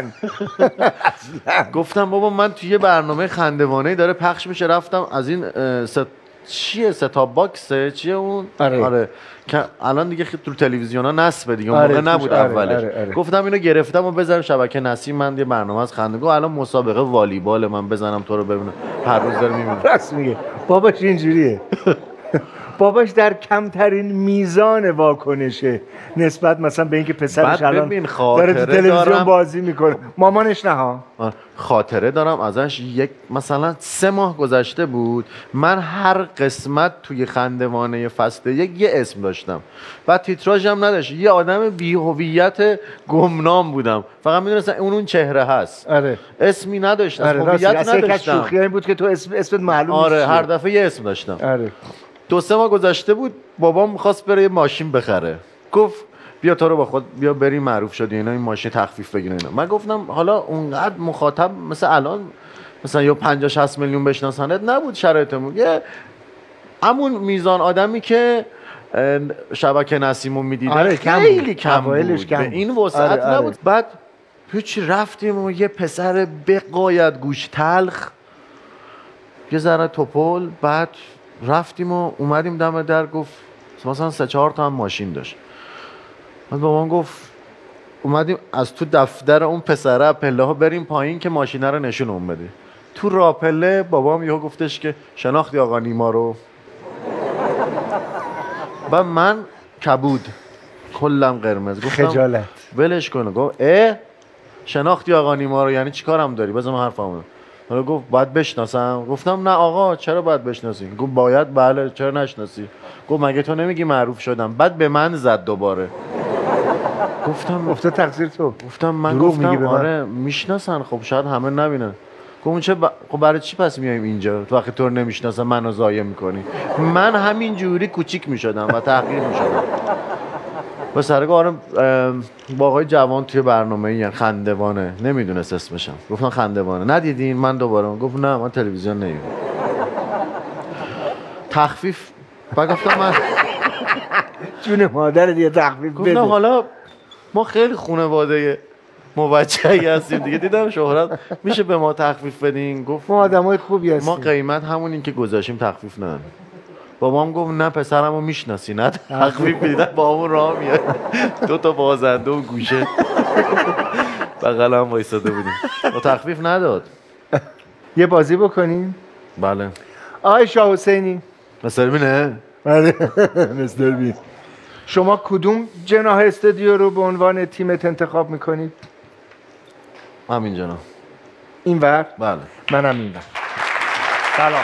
گفتم بابا من توی یه برنامه خندوانه‌ای داره پخش میشه، رفتم از این ستاپ باکسه چیه اون؟ آره که الان دیگه تو تلویزیونا نصبه دیگه. اون موقع نبود اولش. گفتم اینو گرفتم و بذارم شبکه نسیم. من یه برنامه از خندگو الان مسابقه والیبال من بزنم تو رو ببینم. هر روز داره میبینم. راست میگه. باباش اینجوریه. باباش در کمترین میزان واکنشه نسبت مثلا به اینکه پسرش الان داره تو تلویزیون بازی میکنه. مامانش نه ها. خاطره دارم ازش. مثلا 3 ماه گذشته بود، من هر قسمت توی خندوانه فصل 1 یه اسم داشتم و تیتراژم نداشت. یه آدم بی‌هویت گمنام بودم، فقط میدونستم اون چهره هست. آره. اسمی نداشت. هویت نداشتم. شوخی این بود که تو اسمت معلوم نیست. آره هر دفعه یه اسم داشتم. آره. 2-3 ماه گذشته بود، بابام می‌خواست بره یه ماشین بخره. گفت بیا تو رو با خود بیا بریم، معروف شدی اینا، این ماشین تخفیف بگیر اینا. من گفتم حالا اونقدر مخاطب مثل الان مثلا یا 50-60 میلیون بشناسنت نبود شرایطمون. یه همون میزان آدمی که شبکه نسیمو میدیدن. آره خیلی کم بود. به این وسعت نبود. بعد هیچ رفتیم و یه پسر بقایت گوش تلخ، یه ذره توپل. بعد رفتیم و اومدیم دم در، گفت مثلا 3-4 تا هم ماشین داشت. بعد بابام گفت اومدیم از تو دفتر اون پسره پله ها بریم پایین که ماشینه رو نشون بده. تو راپله بابام یهو گفتش که شناختی آقا نیما رو؟ و من کبود کلم قرمز. گفتم خجالت ولش کن. گفت شناختی آقا نیما رو یعنی چیکارم داری؟ بذار من حرفمو حالا گفت باید بشناسم. گفتم نه آقا چرا باید بشناسی؟ گفت باید. بله چرا نشناسی؟ گفت مگه تو نمیگی معروف شدم؟ بعد به من زد دوباره. گفتم افتاد تقصیر تو. گفتم من دروغ میگی گفتم به من. آره میشناسن، خب شاید همه نبینن. گفتم خب برای چی پس میایم اینجا تو وقتی تو رو نمیشناسن منو ضایع میکنی؟ من همین جوری کوچیک میشدم و تحقیر میشدم. و سرگارم با آقای جوان توی برنامه این خندوانه، نمیدونست اسمشم. گفتم خندوانه ندیدین؟ من دوباره گفت نه من تلویزیون نمیبینم. تخفیف. بعد گفتم من جون مادر دیگه تخفیف بده. گفتم حالا ما خیلی خانواده موجهی هستیم دیگه، دیدم شهرت میشه به ما تخفیف بدین؟ گفت ما آدمای خوبی هستیم. ما قیمت همونین که گذاشتیم تخفیف ندن. بابام گفت نه پسرمو میشناسی نه تخفیف میدن. با همون راه میاد 2 بازنده و گوشه بغل هم وایساده بودیم. با تخفیف نداد. یه بازی بکنیم؟ بله. آقای شاه حسینی. مثل بینه؟ بله مثل بین. شما کدوم جناح استودیو رو به عنوان تیمت انتخاب میکنید؟ همین جناح. این ور؟ بله. منم این ور. سلام.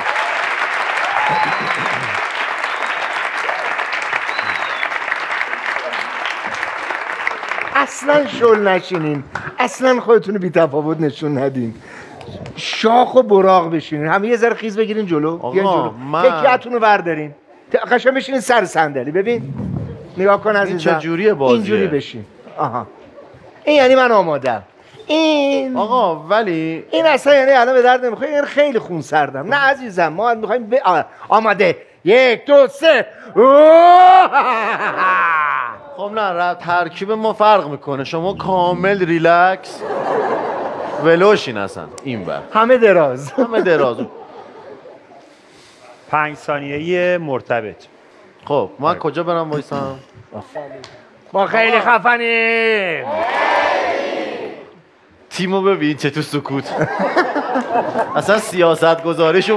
اصلا شل نشینین، اصلا خودتون رو بی تفاوت نشون ندین. شاخ و براق بشینین، همه یه ذره خیز بگیرین جلو. آقا، بیاین جلو. من- تکیه‌تون رو بردارین. قشنگ بشینین سر صندلی. ببین نگاه کن عزیزم. این چجوریه بازیه؟ اینجوری بشین. آها. این یعنی من آمادم. این آقا ولی این اصلا یعنی الان به درد نمیخوره. این خیلی خون سردم. نه عزیزم ما میخوایم آماده. 1 2 3 خب نه ترکیب ما فرق میکنه. شما کامل ریلکس ولوشین اصلا این بر همه دراز. همه دراز. 5 ثانیه‌ای مرتبط. خب من کجا برم وایسام؟ ما خیلی خفنیم. تیمو ببین چه تو سکوت. اصلا سیاست گذاریشون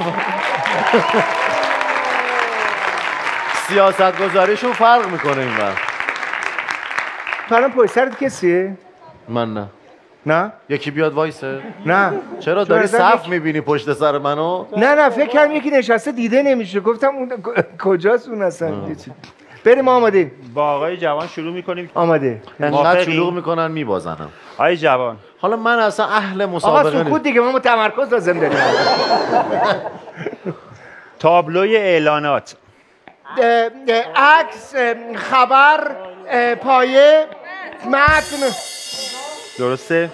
فرق میکنه این بر. تو الان پشت سرت کسیه؟ من نه. نه؟ یکی بیاد وایسه؟ نه. چرا تو داری نظر صف میبینی پشت سر منو؟ نه فکر کردم یکی نشسته دیده نمیشه. گفتم اون کجاست اون اصلا؟ بریم آماده. با آقای جوان شروع میکنیم. آماده. انقدر موافقی؟ شلوغ میکنن میبازنم. آقای جوان حالا من اصلا اهل آقا مسابقه سکوت دیگه، ما تمرکز لازم داریم. تابلوی اعلانات. عکس، خبر، پایه، متن. درسته؟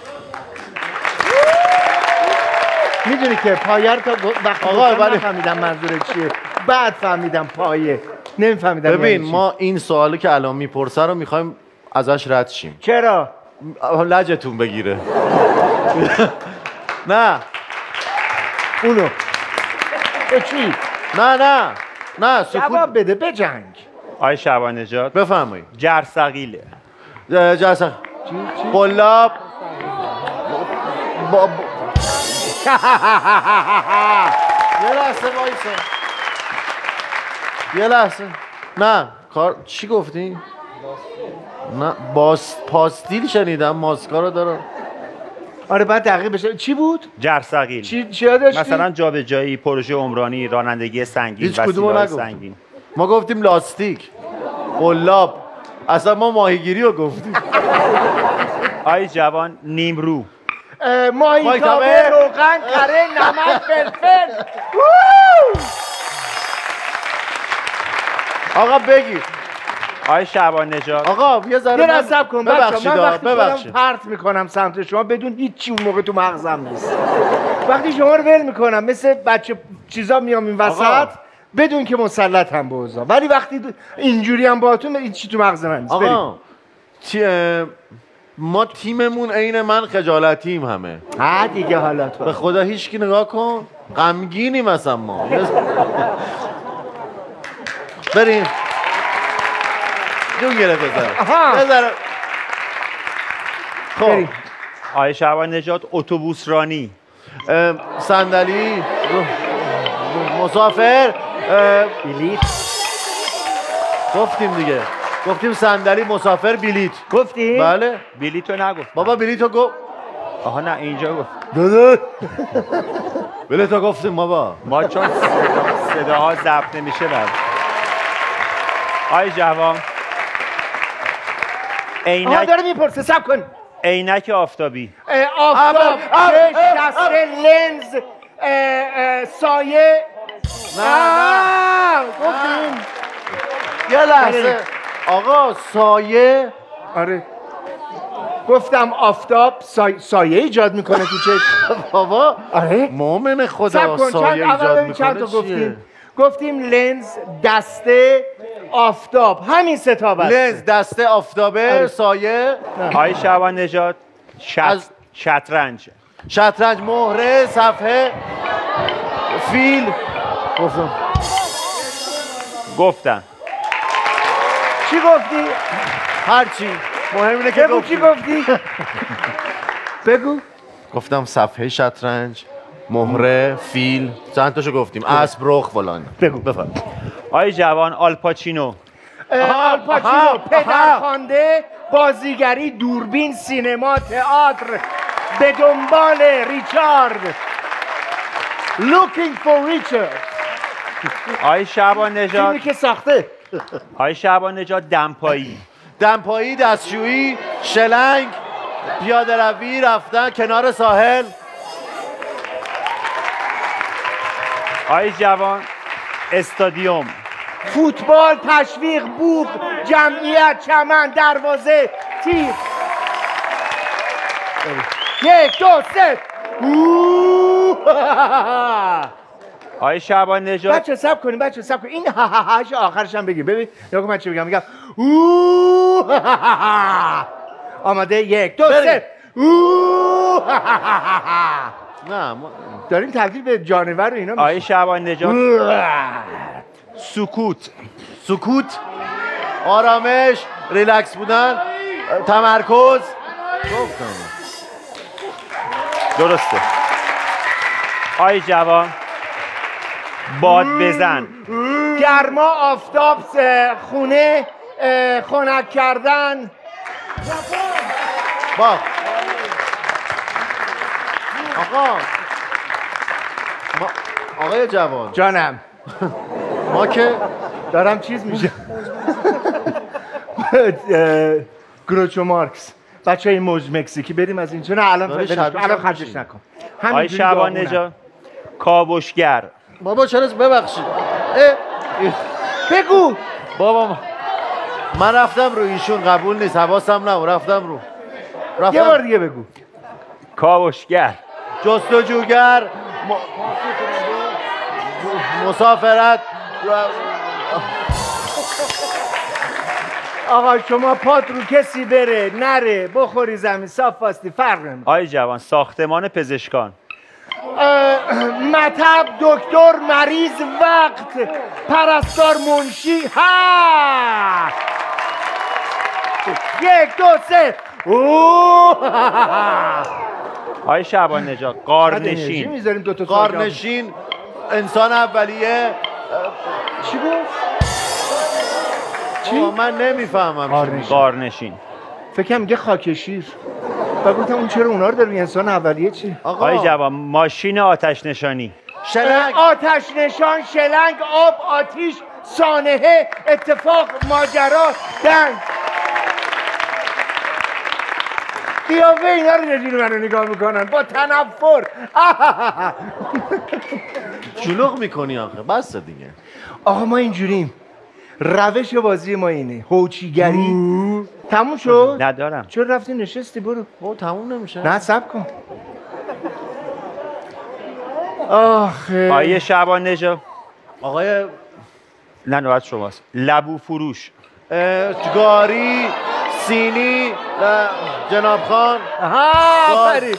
میدونی که پایه رو تا وقتی آقا، گفتم ولی- نفهمیدم منظور چیه. بعد فهمیدم پایه. نمیفهمیدم. ببین یعنی چی. ما این سوالی که الان میپرسه رو میخوایم ازش رد شیم. چرا؟ لجتون بگیره. نه اونو به چی؟ نه سکوت. جواب بده بجنگ. آقای شعبان نژاد. بفرمایید. جرثقیل. جلسه قلاب یه لحظه وایسا. یه لحظه. نه کار چی گفتی؟ نه پاستیل شنیدم. ماسکارا داره. آره بعد دقیق بشه. چی بود؟ جرثقیل. چی داشتی؟ مثلا جابجایی، پروژه عمرانی، رانندگی سنگین، هیچ کدومو وسیله‌های نگفتیم. سنگین. ما گفتیم لاستیک، قلاب. اصلا ما ماهیگیری رو گفتیم. آقای جوان نیمرو. ماهیتابه، روغن، کره، نمک، فلفل. آقا بگی. آقای شعبان نژاد. آقا یه ذره یه نصب کن ببخشید من وقتی ببخشید. خودم پرت میکنم سمت شما بدون هیچی اون موقع تو مغزم نیست. وقتی شما رو ول میکنم مثل بچه چیزا میام این وسط آقا. بدون که مسلط هم به اوضاع. ولی وقتی اینجوری هم باهاتون این چی تو مغز من نیست. بریم. آقا ما تیممون عین من خجالتیم همه. ها دیگه حالا تو به خدا هیچکی نگاه کن غمگینیم مثلا ما. بریم جون گرفت آها. بذاره. خب بریم. آقای شعبان نژاد اتوبوس رانی. صندلی مسافر بلیط گفتیم دیگه. گفتیم صندلی مسافر بلیط. گفتی؟ بله بلیتو نگفت. بابا بلیطو گفت. آها نه اینجا گفت. دو بله تا گفتیم بابا. ما چون صداها ضبط نمیشه بعد. آی جوان آها عینک داره میپرسه سب کن عینک آفتابی. آفتاب چشم دسته لنز سایه نه گفتیم یه لحظه آقا سایه آره گفتم آفتاب سایه ایجاد میکنه تو چشم بابا آره مؤمن سب خدا کن سایه ایجاد چند تا میکنه گفتیم گفتیم لنز دسته آفتاب همین سه تا بس لنز دسته آفتابه آره. سایه آی شعبان نژاد از- شطرنج. شطرنج مهره صفحه فیل گفتم چی گفتی؟ هرچی مهم اینه که بگو چی گفتی. گفتی؟ بگو گفتم صفحه شطرنج مهره فیل چند تاشو گفتیم اسب رخ فلان بگو. بفرم آی جوان آلپاچینو. آلپاچینو پدرخوانده بازیگری دوربین سینما تئاتر به دنبال ریچارد looking for ریچارد آی شعبان نژاد فیلمی که ساخته آی شعبان نژاد دمپایی. دمپایی دستشویی شلنگ پیاده روی رفتن کنار ساحل آی جوان استادیوم. فوتبال تشویق بوق جمعیت چمن دروازه تیر یک دو سه آی شعبان نژاد بچه سب کنیم این ها ها هاش آخرش هم بگیم ببین نگاه کن من چی میگم آماده یک دو سه نه داریم تبدیل به جانور و اینا آی شعبان نژاد سکوت. سکوت آرامش ریلکس بودن تمرکز گفتم درسته. آی جوان باد بزن. گرما آفتاب خونه خنک کردن با آقای جوان جانم ما که دارم چیز میشه گروچو مارکس بچه های موج مکزیکی بریم از اینجا نه الان داره ولش کن. شبیه الان هم خرجش میشی. نکن آی همینجوری شعبان داغونم. نژاد کاوشگر. بابا چرا ببخشید بگو بابا من رفتم رو ایشون قبول نیست حواسم نه رفتم رو یه بار دیگه بگو کاوشگر. جستجوگر مسافرت آقا شما پات رو کسی بره نره بخوری زمین صاف واستی فرق نمیکنه آی جوان ساختمان پزشکان. مطب دکتر مریض وقت پرستار منشی ها یک دو سه آی شعبان نژاد چی قارنشین. میذاریم دو تا قارنشین انسان اولیه چی گفت؟ چی؟ من نمیفهمم قارنشین. فکرم میگه خاکشیر و گفتم اون چرا اونا رو داره انسان اولیه چی؟ آی جوان ماشین آتش نشانی. شلنگ آتش نشان شلنگ آب آتیش سانحه اتفاق ماجرا دنگ قیافه اینا رو نجیل منو نگاه میکنن با تنفر شلوغ میکنی آخه بس دیگه آقا ما اینجوریم روش بازی ما اینه هوچیگری تموم شد؟ ندارم. چرا رفتی نشستی برو او تموم نمیشه نه سب کن آخه آیه شعبان نژاد آقای نه نوبت شماست. لبو فروش. گاری سینی جناب خان ها آفرین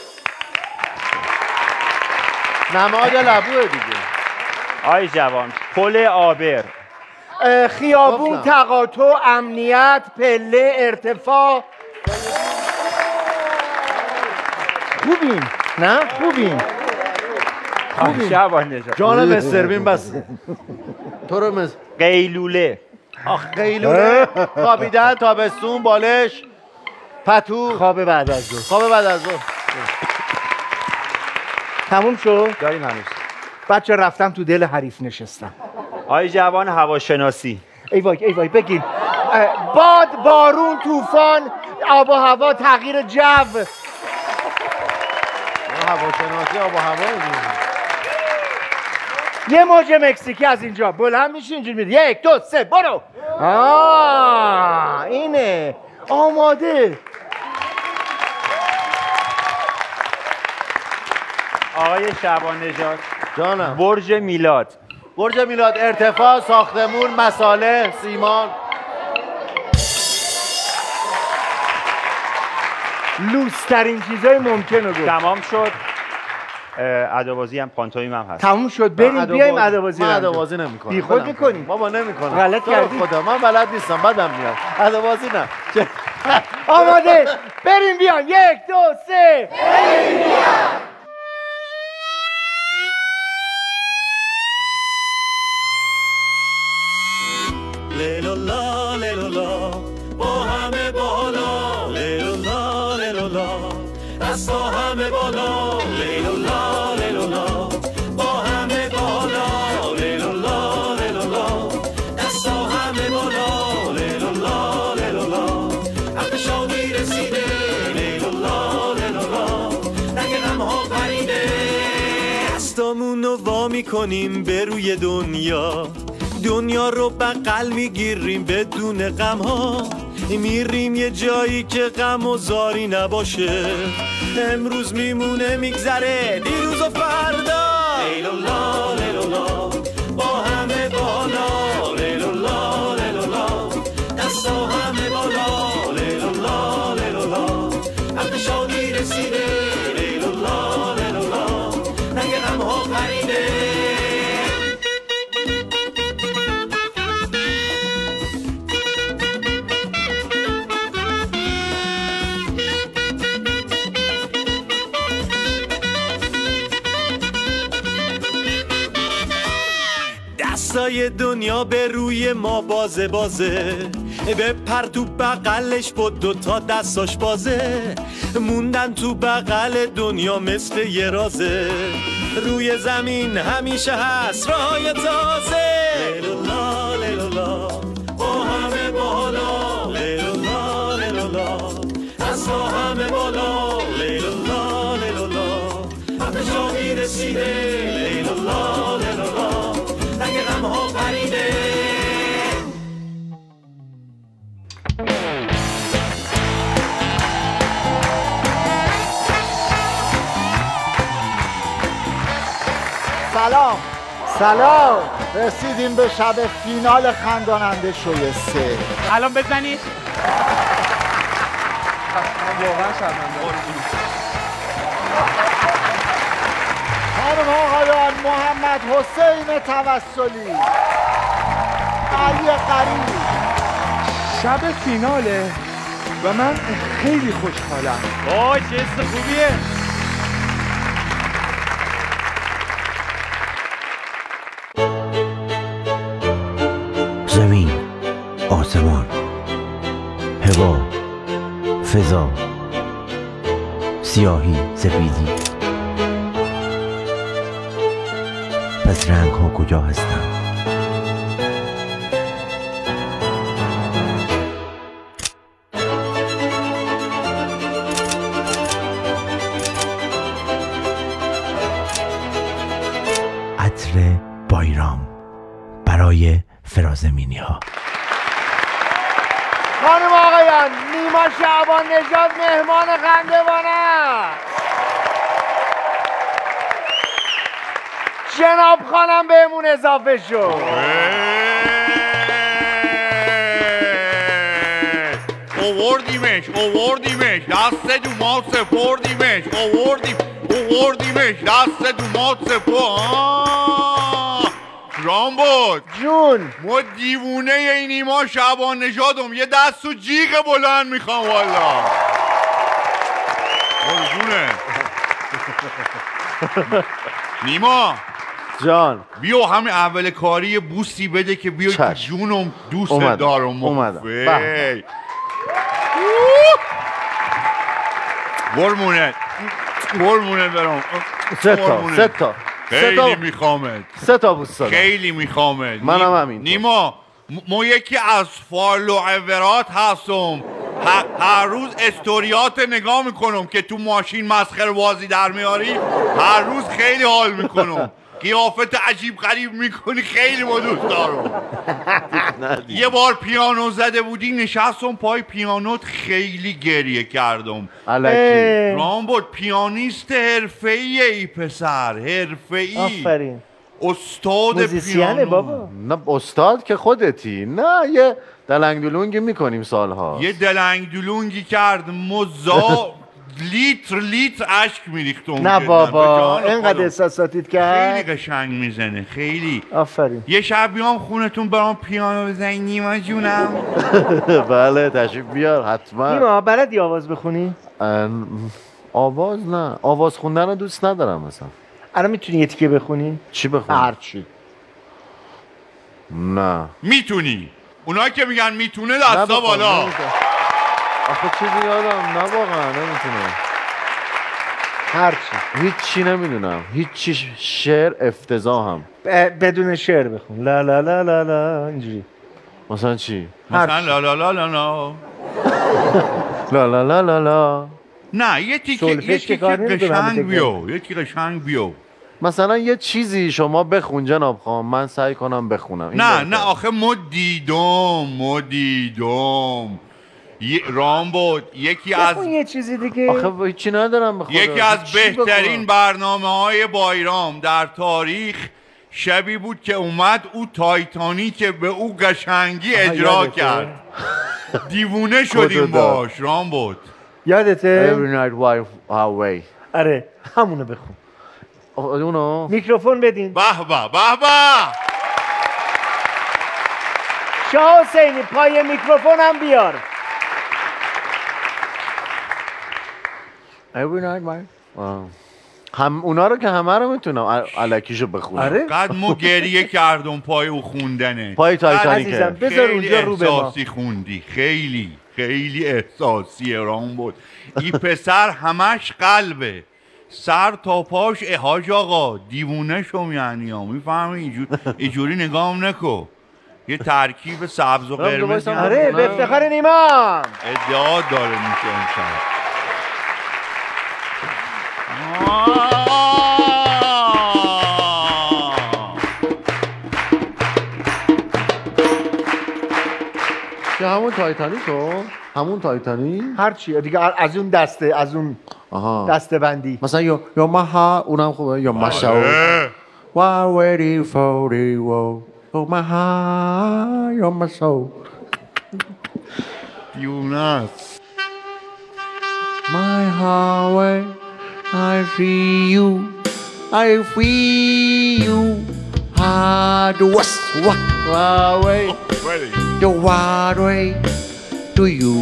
نماد لبوه دیگه آی جوان پل آبر. خیابون گفتم. تقاطع امنیت پله ارتفاع خوبیم نه خوبیم آی شعبان نژاد جان مستربین بس تو رو مس قیلوله. آخ قیلوله خوابیدن تابستون بالش پتو خواب بعد از ظهر خواب بعد از ظهر تموم شد؟ داریم هنوز. بچه رفتم تو دل حریف نشستم. آقای جوان هواشناسی. ای وای بگین. باد، بارون، طوفان، آب و هوا، تغییر جو. هواشناسی آب و هوا یه موج مکزیکی از اینجا بلند میشه اینجوری میره 1 2 3 برو. اینه آماده. آقای شعبان نژاد. جانم. برج میلاد. برج میلاد، ارتفاع، ساختمون، مساله، سیمان. لوسترین چیزای ممکنه گفت. تمام شد. ادابازی هم پانتومیم هم هست. تموم شد. بریم بیایم ادابازی. من ادابازی نمی‌کنم. بی خود می‌کنی؟ بابا نمی‌کنم. غلط کردی. خدا من بلد نیستم، بدم میاد. ادابازی نه. آماده. بریم بیان 1 2 3 بریم بیان. لیلولا لیلولا با همه بالا، لیلولا لیلولا دستا همه بالا، لیلولا لیلولا با همه بالا، لیلولا لیلولا دستا همه بالا، لیلولا لیلولا وقت شادی رسیده، لیلولا لیلولا رنگ غم‌ها پریده، دستامونو وا می‌کنیم به روی دنیا رو بغل میگیریم بدون غم ها، میریم یه جایی که غم و زاری نباشه، امروز میمونه میگذره دیروز و فردا، لیلولا لیلولا با همه بالا، لیلولا لیلولا دستا همه بالا، لیلولا لیلولا وقت شادی رسیده، لیلولا لیلولا رنگ غم ها پریده. دستای دنیا به روی ما بازه بپر تو بغلش با 2 تا دستاش بازه، موندن تو بغل دنیا مثل یه رازه، روی زمین همیشه هست راهی تازه، لیلولا لیلولا با همه بالا، لیلولا لیلولا دستا همه بالا، لیلولا لیلولا وقت شادی رسیده، لیلولا لیلولا رنگ غم‌ها پریده. سلام. رسیدیم به شب فینال خنداننده شوی 3. الان بزنید. واقعا شرمنده. خانم آقایان، محمد حسین توسلی، علی قریب. شب فیناله و من خیلی خوشحالم. وای چه حس خوبیه. زمین، آسمان، هوا، فضا، سیاهی، سفیدی. پس رنگ ها کجا هستند؟ عطر بایرام برای فرازمینی ها. خانم آقایان، نیما شعبان نژاد مهمان خندوانه است. جناب خانم بهمون اضافه شد. اووردیمش دست دو ما سپردیمش، اووردیمش دست دو ما رامبد جون، ما دیوونه این نیما شعبان نژادم، یه دست و جیغ بلند میخوام والا. قربونه نیما جان، بیا همین اول کاری یه بوسی بده که بیا جونم دوست دارم. اومدم. قربونه برام. سه تا قربونت. سه تا خیلی میخوامت. سه تا بوس دادم. خیلی میخوامت. منم همین. نیما ما یکی از فالوورات هستم، هر روز استوریات نگاه میکنم که تو ماشین مسخره بازی در میاری، هر روز خیلی حال میکنم، قیافت عجیب غریب میکنی، خیلی ما دوست دارم. یه بار پیانو زده بودی نشستم پای پیانوت، خیلی گریه کردم. الکی رام بود پیانیست حرفه‌ایه ای پسر، حرفه‌ای. آفرین. استاد موزیسیانه پیانو. بابا. نه استاد که خودتی، نه یه دلنگ دلونگی میکنیم سالها. یه دلنگ دلونگی کرد مزا لیتر اشک میریختم. نه بابا اینقدر احساساتیت کرد. خیلی قشنگ میزنه، خیلی. آفرین. یه شب بیام خونتون برام پیانو بزنی نیما جونم. بله تشریف بیار حتما. نیما بلدی آواز بخونی؟ آواز نه، آواز خوندن رو دوست ندارم مثلا. الان میتونی یه تیکه بخونی؟ چی بخونی؟ هر چی. نه میتونی. اونایی که میگن میتونه دستا بالا. آخه چیزی یادم نه واقعا نمیتونم. هر چی. هیچی نمیدونم، هیچی. شعر افتضاحم. بدون شعر بخون. لا لا لا لا لا اینجوری. مثلا چی؟ مثلا لا لا لا لا لا لا لا لا لا لا. نه یه تیکه قشنگ بیو، یه تیکه قشنگ بیو. مثلا یه چیزی شما بخون جناب خان، من سعی کنم بخونم. نه آخه ما دیدم رام بود یکی از یه چیزی دیگه. آخه هیچی ندارم بخونم. یکی از بهترین برنامه‌های بایرام در تاریخ شبی بود که اومد او تایتانی که به او قشنگی اجرا کرد. دیوونه شدیم باش رام بود. یادته؟ Every night wife away. آره همونو بخون. اونو میکروفون بدین. به به به به. شاه حسینی پای میکروفون هم بیار. Every night wife. هم اونا رو که همه رو میتونم الکیشو بخونم. آره؟ قد ما گریه کردم پای او خوندنه. پای تایتانیکه. عزیزم بذار اونجا رو به ما. احساسی خوندی، خیلی خیلی احساسی رام بود. این پسر همش قلبه، سر تا پاش. حاج آقا دیوونه شم یعنی ها میفهمی؟ اینجوری نگام نکو. یه ترکیب سبز و قرمز. آره به افتخار نیما ادعا داره میشه امشب. که همون تایتانیکو؟ همون تایتانی؟ هرچی دیگه از اون دسته، از اون دسته بندی. مثلا یا ماها اونم خوبه. یا ماشاو While waiting for the world Oh ماها یا ماشاو یونس My highway I feel you I feel you Hard west way The wild way to you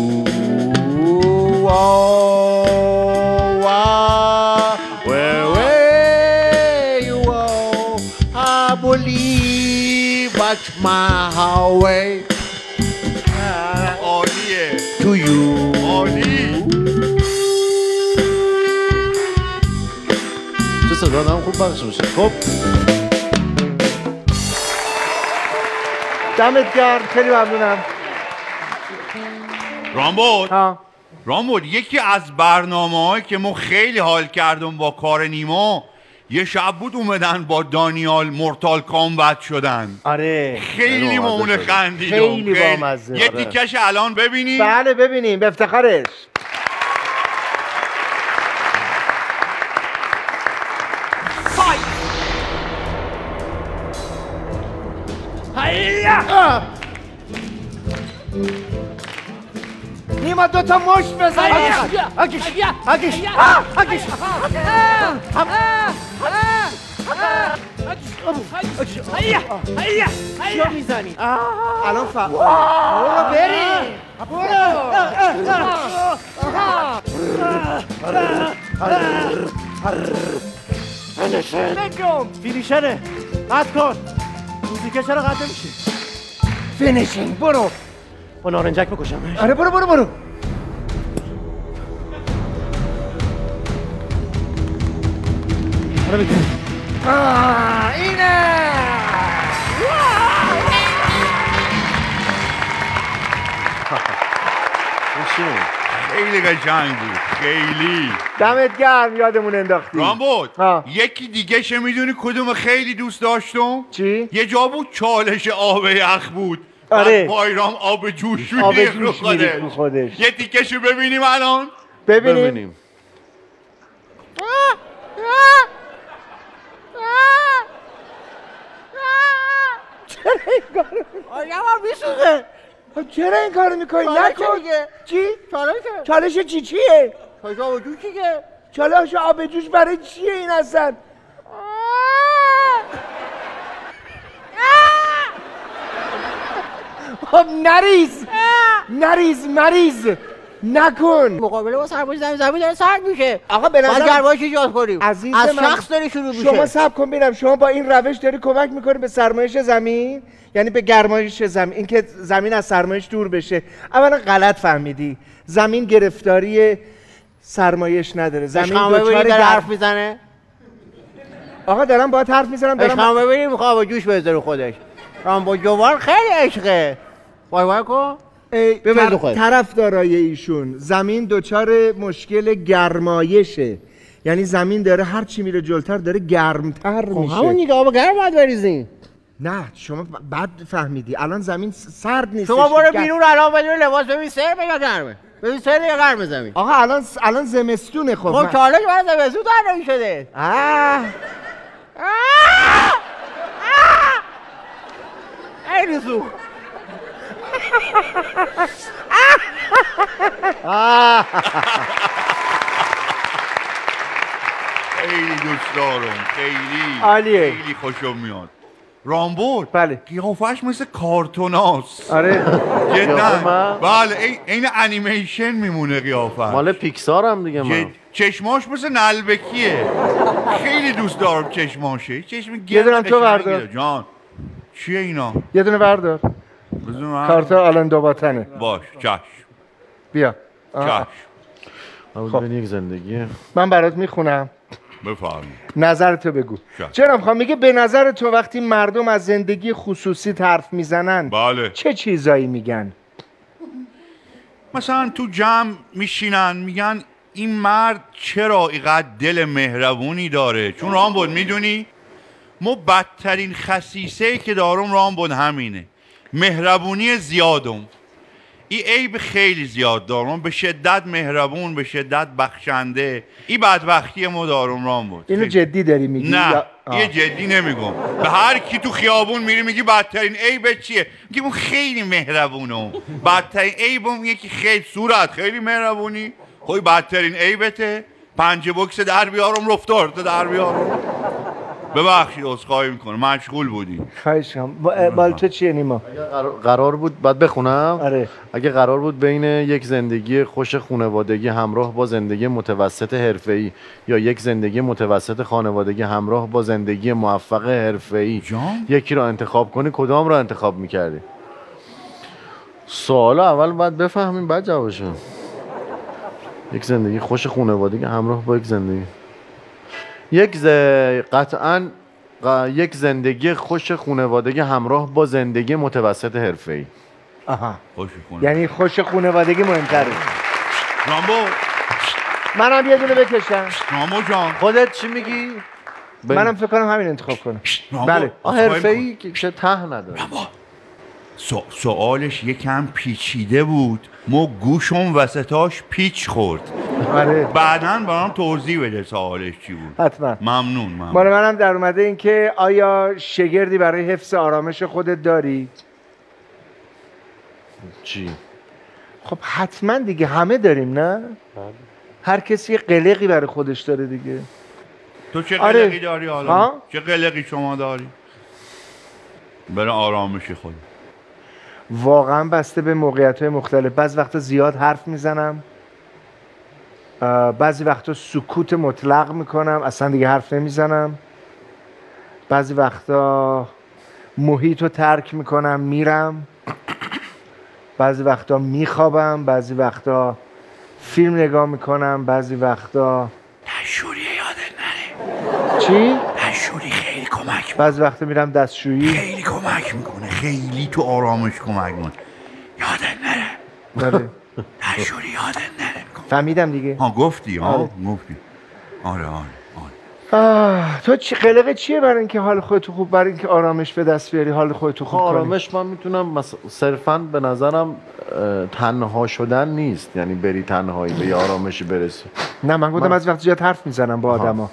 where you are I believe that's my highway عالیه to you عالی. چه صدا هم خوب بخش میشه. خب دمت گرم، خیلی ممنونم. رامبود یکی از برنامه‌هایی که ما خیلی حال کردم با کار نیما، یه شب بود اومدن با دانیال مورتال کامبت شدن. آره خیلی مامون خندیدم. خیلی بامزه. یه تیکش الان ببینیم. بله ببینیم به افتخارش. نیما دوتا مشت بزن. اگش چیا میزنی؟ الان برو بریم. برو فینیشره قطع کن. موزیکه چرا قطع نمیشه؟ فینیشینگ. برو با نارنجک بکشمش. آره برو اینه خیلی قشنگ بود، خیلی. دمت گرم یادمون انداختی. رامبد یکی دیگه شه میدونی کدوم خیلی دوست داشتم؟ چی؟ یه جا بود چالش آب یخ بود. آره. بایرام آب جوش آب میریخت جوش رو خودش. یه تیکشو ببینیم الان. ببینیم. چرا این کارو میکنی؟ نکن چی؟ چالش چیه؟ چالش آب جوش چیه؟ چالش آب جوش برای چیه این اصلا؟ خب نریز مریض نکن. مقابله با سرمایه زمین داره سرد میشه. آقا به نظر گرمایش ایجاد کنیم. از شخص داره شروع میشه. شما صبر کن ببینم، شما با این روش داری کمک میکنی به سرمایش زمین، یعنی به گرمایش زمین، اینکه زمین از سرمایش دور بشه. اولا غلط فهمیدی. زمین گرفتاری سرمایش نداره. زمین دچار حرف میزنه. آقا دارم باهات حرف میزنم. دارم ببینیم میخواد با جوش بذاره خودش. رامبو جوان خیلی عشقه. وای کن. طرفدارای ایشون زمین دچار مشکل گرمایشه، یعنی زمین داره هر چی میره جلوتر داره گرمتر میشه. همون دیگه آب گرم باید بریزین. نه شما بد فهمیدی. الان زمین سرد نیست. شما برو بیرون الان بدون لباس ببین سرده یا گرمه. ببین سرده یا گرمه زمین. آقا الان زمستونه. خب چالش برای زمستون در نمیشده. ای رسو. خیلی دوست دارم، خیلی عالیه، خیلی خوشم میاد. رامبد بله قیافش مثل کارتوناست. آره جدا. بله این انیمیشن میمونه قیافش. مال پیکسار هم دیگه. من چشماش مثل نلبکیه. خیلی دوست دارم چشماشه. چشم یه دونم تو بردار جان. چیه اینا؟ یه دونه بردار. کارت آلن دوباتنه. باش چشم. بیا چشم. خب یک زندگی من برات میخونم. بفرمایید. نظرتو بگو. چرا میخوام میگه به نظر تو وقتی مردم از زندگی خصوصی حرف میزنن بله چه چیزایی میگن؟ مثلا تو جمع میشینن میگن این مرد چرا اینقدر دل مهربونی داره؟ چون رامبد میدونی ما بدترین خصیصه‌ای که دارم رامبد همینه، مهربونی زیادم. این عیب خیلی زیاد دارم، به شدت مهربون، به شدت بخشنده. این بدبختی ما دارم رامبد. اینو جدی داری میگی؟ نه یه جدی نمیگم. به هر کی تو خیابون میری میگی بدترین عیبت چیه؟ میگم خیلی مهربونم. بدترین عیبم یکی خیلی صورت خیلی مهربونی. خب بدترین عیبته پنجه بوکس در بیارم رفتار در بیارم. ببخشید عذرخواهی میکنم مشغول بودی. خواهش می‌کنم. بال تو چیه نیما؟ قرار بود بعد بخونم. آره. اگه قرار بود بین یک زندگی خوش خانوادگی همراه با زندگی متوسط حرفه‌ای یا یک زندگی متوسط خانوادگی همراه با زندگی موفق حرفه‌ای یکی رو انتخاب کنی کدام رو انتخاب می‌کردی؟ سوال اول باید بفهمیم بعد جوابشو. یک زندگی خوش خانوادگی همراه با یک زندگی قطعاً یک زندگی خوش خانوادگی همراه با زندگی متوسط حرفه‌ای. آها یعنی خوش خانوادگی مهمتره. رامبو منم یه دونه بکشم. رامبو جان خودت چی میگی؟ منم فکر کنم همین انتخاب کنم. بله حرفه‌ای که ته نداره. سوالش یکم پیچیده بود، ما گوشم وسطاش پیچ خورد. آره بعداً برام توضیح بده سوالش چی بود. حتما. ممنون. مال منم در اومده این که آیا شگردی برای حفظ آرامش خودت داری؟ چی؟ خب حتما دیگه همه داریم نه؟ هر کسی یه قلقی برای خودش داره دیگه. تو چه قلقی داری حالا؟ چه قلقی شما داری؟ برای آرامش خود. واقعا بسته به موقعیت‌های مختلف. بعضی وقتا زیاد حرف میزنم، بعضی وقتا سکوت مطلق میکنم اصلا دیگه حرف نمیزنم، بعضی وقتا محیط رو ترک میکنم میرم، بعضی وقتا میخوابم، بعضی وقتا فیلم نگاه میکنم، بعضی وقتا شوریه یادت نره. چی؟ دستشویی خیلی کمک بعض وقت میرم دستشویی. خیلی کمک میکنه، خیلی تو آرامش کمک میکنه. یادت نره بله. دستشویی یادت نره. فهمیدم دیگه. ها گفتی ها؟ آره. گفتی. آره. تو چی قلقه چیه برای اینکه حال خودتو خوب، برای اینکه آرامش به دست بیاری حال خودتو خوب کنی؟ آرامش من میتونم صرفا به نظرم تنها شدن نیست، یعنی بری تنهایی به یه آرامشی برسی. نه من گفتم از وقت زیاد حرف میزنم با آدما.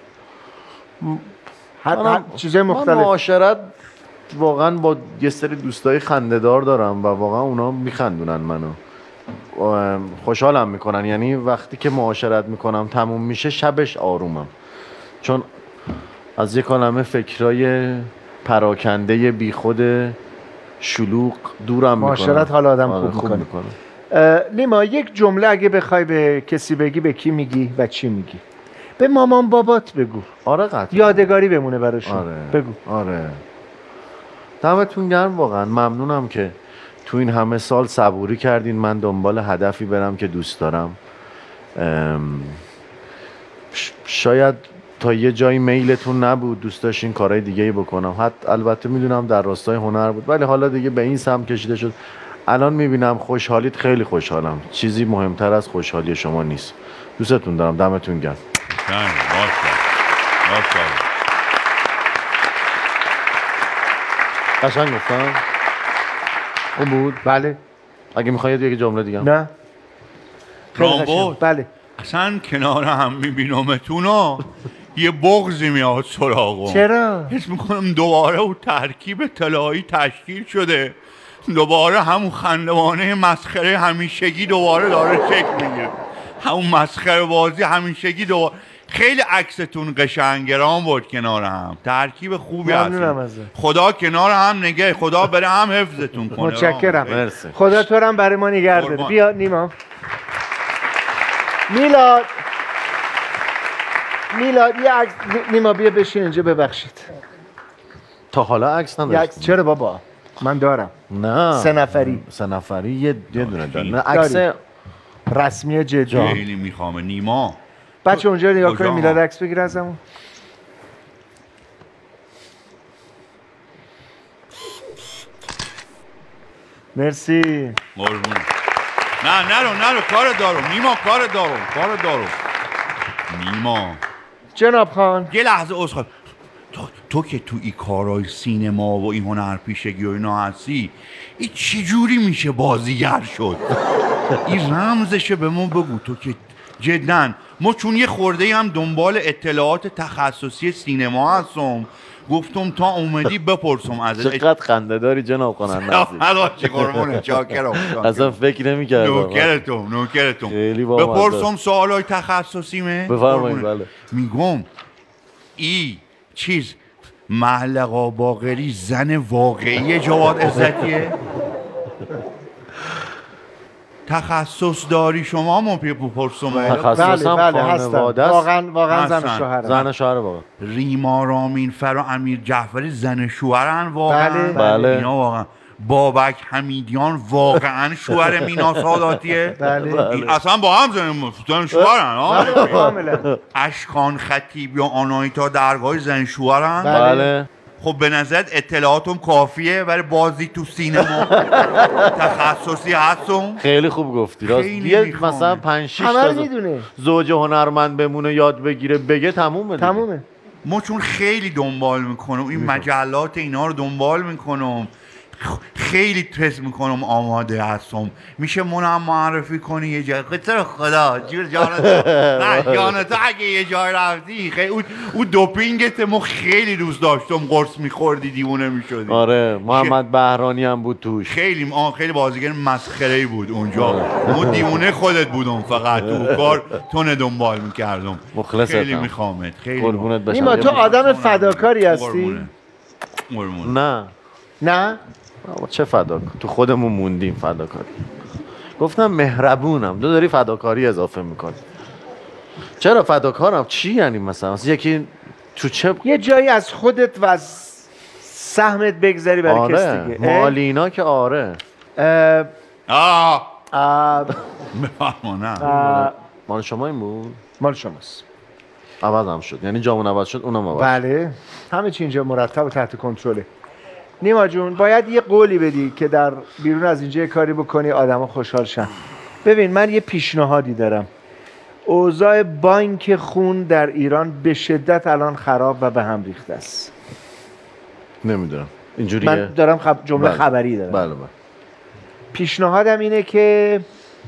هر چیزای مختلف. من معاشرت واقعا با یه سری دوستای خنده‌دار دارم و واقعا اونا میخندونن منو، خوشحالم میکنن. یعنی وقتی که معاشرت میکنم تموم میشه شبش آرومم، چون از یک عالمه فکرای پراکنده بیخود شلوغ دورم میکنم. معاشرت حال آدم خوب میکنه. نیما یک جمله اگه بخوای به کسی بگی به کی میگی و چی میگی؟ به مامان بابات بگو. آره قطعا. یادگاری بمونه براشون. آره. بگو. آره. دمتون گرم، واقعا ممنونم که تو این همه سال صبوری کردین من دنبال هدفی برم که دوست دارم. شاید تا یه جایی میلتون نبود، دوست داشتین کارهای دیگه‌ای بکنم. البته میدونم در راستای هنر بود، ولی حالا دیگه به این سمت کشیده شد. الان میبینم خوشحالیت، خیلی خوشحالم. چیزی مهمتر از خوشحالی شما نیست. دوستتون دارم. دمتون گرم. قشنگ گفتم؟ اون بود؟ بله. اگه میخواید یک جمله دیگه. نه. رامبد. بله. اصلا کنار هم میبینمتون یه بغضی میاد سراغم. چرا؟ حس میکنم دوباره اون ترکیب طلایی تشکیل شده، دوباره همون خندوانه مسخره همیشگی دوباره داره شکل میگیره، همون مسخره بازی همیشگی دوباره. خیلی عکستون قشنگرام بود کنار هم، ترکیب خوبی هستون. خدا کنار هم نگه، خدا بره هم حفظتون کنه. متشکرم. مرسی. خدا تو هم برای ما نگه داره. بیا نیما. میلاد یه عکس. نیما بیا بشین اینجا. ببخشید تا حالا عکس نداشتیم. چرا بابا؟ من دارم. نه 3 نفری. 3 نفری یه دونه دارم. نه عکس رسمی جدی. خیلی میخوامه نیما. بچه اونجا نگاه کنیم میلاد عکس بگیر ازمون. مرسی. قربون. نه نرو کار دارم نیما، کار دارم نیما. جناب خان یه لحظه عذر. تو که تو این کارهای سینما و این هنرپیشگی و اینا هستی، این چجوری میشه بازیگر شد؟ این رمزشه به ما بگو. تو که جدن ما چون یه خورده هم دنبال اطلاعات تخصصی سینما هستم، گفتم تا اومدی بپرسم ازت. چقدر خنده داری جناب خواننده. چه قربونه. چاکرم. اصلا فکر نمی‌کردم. نوکرتم. بپرسم سوالای تخصصیمه. بفرمایید. بله. میگم ای چیز معلقا باقری زن واقعی جواد عزتیه؟ تخصص داری شما؟ ما بپرسم. تخصصم خانواده است. واقعا زن شوهرن. زن شوهر واقعا. ریما رامین فر و امیر جعفری زن شوهرن واقعا. بله. اینا واقعا. بابک حمیدیان واقعا شوهر مینا ساداتیه. بله. این اصلا با هم زن شوهرن. کاملا. اشکان خطیب یا آنایتا درگاه زن شوهرن. بله. خب به نظرت اطلاعاتم کافیه برای بازی تو سینما؟ تخصصی هستم؟ خیلی خوب گفتی. راست یه مثلا 5-6 تا زوج هنرمند بمونه یاد بگیره بگه تمومه. ما چون خیلی دمبال میکنم این مجلات اینا رو دنبال میکنم، خیلی تست میکنم آماده هستم. میشه منم معرفی کنی یه جای؟ خدا جور جانتا اگه یه جای رفتی خیلی اون دوپینگت ما خیلی دوست داشتم، قرص میخوردی دیوونه میشدی. آره محمد بهرانی هم بود توش. خیلی بازیگر مسخره‌ای بود اونجا. ما دیوونه خودت بودم، فقط تو کار تو دنبال میکردم. مخلصتم. خیلی میخوامت. قربونت بشم. نیما تو آدم فداکاری هستی؟ نه چه فداکاری؟ تو خودمون موندیم فداکاری. گفتم مهربونم. تو داری فداکاری اضافه میکنی. چرا فداکارم؟ چی یعنی مثلا یکی تو چه یه جایی از خودت و از سهمت بگذاری برای کسی دیگه؟ مالینا که آره. نه مال شما این بود؟ مال شماست. عوض هم شد، یعنی جامون عوض شد اونم عوض. بله همه چی اینجا مرتب و تحت کنترله. نیما جون باید یه قولی بدی که در بیرون از اینجا یه کاری بکنی آدما خوشحال شن. ببین من یه پیشنهادی دارم. اوضاع بانک خون در ایران به شدت الان خراب و به هم ریخته است. نمیدونم اینجوریه. من دارم جمله بله. خبری دارم. بله. پیشنهادم اینه که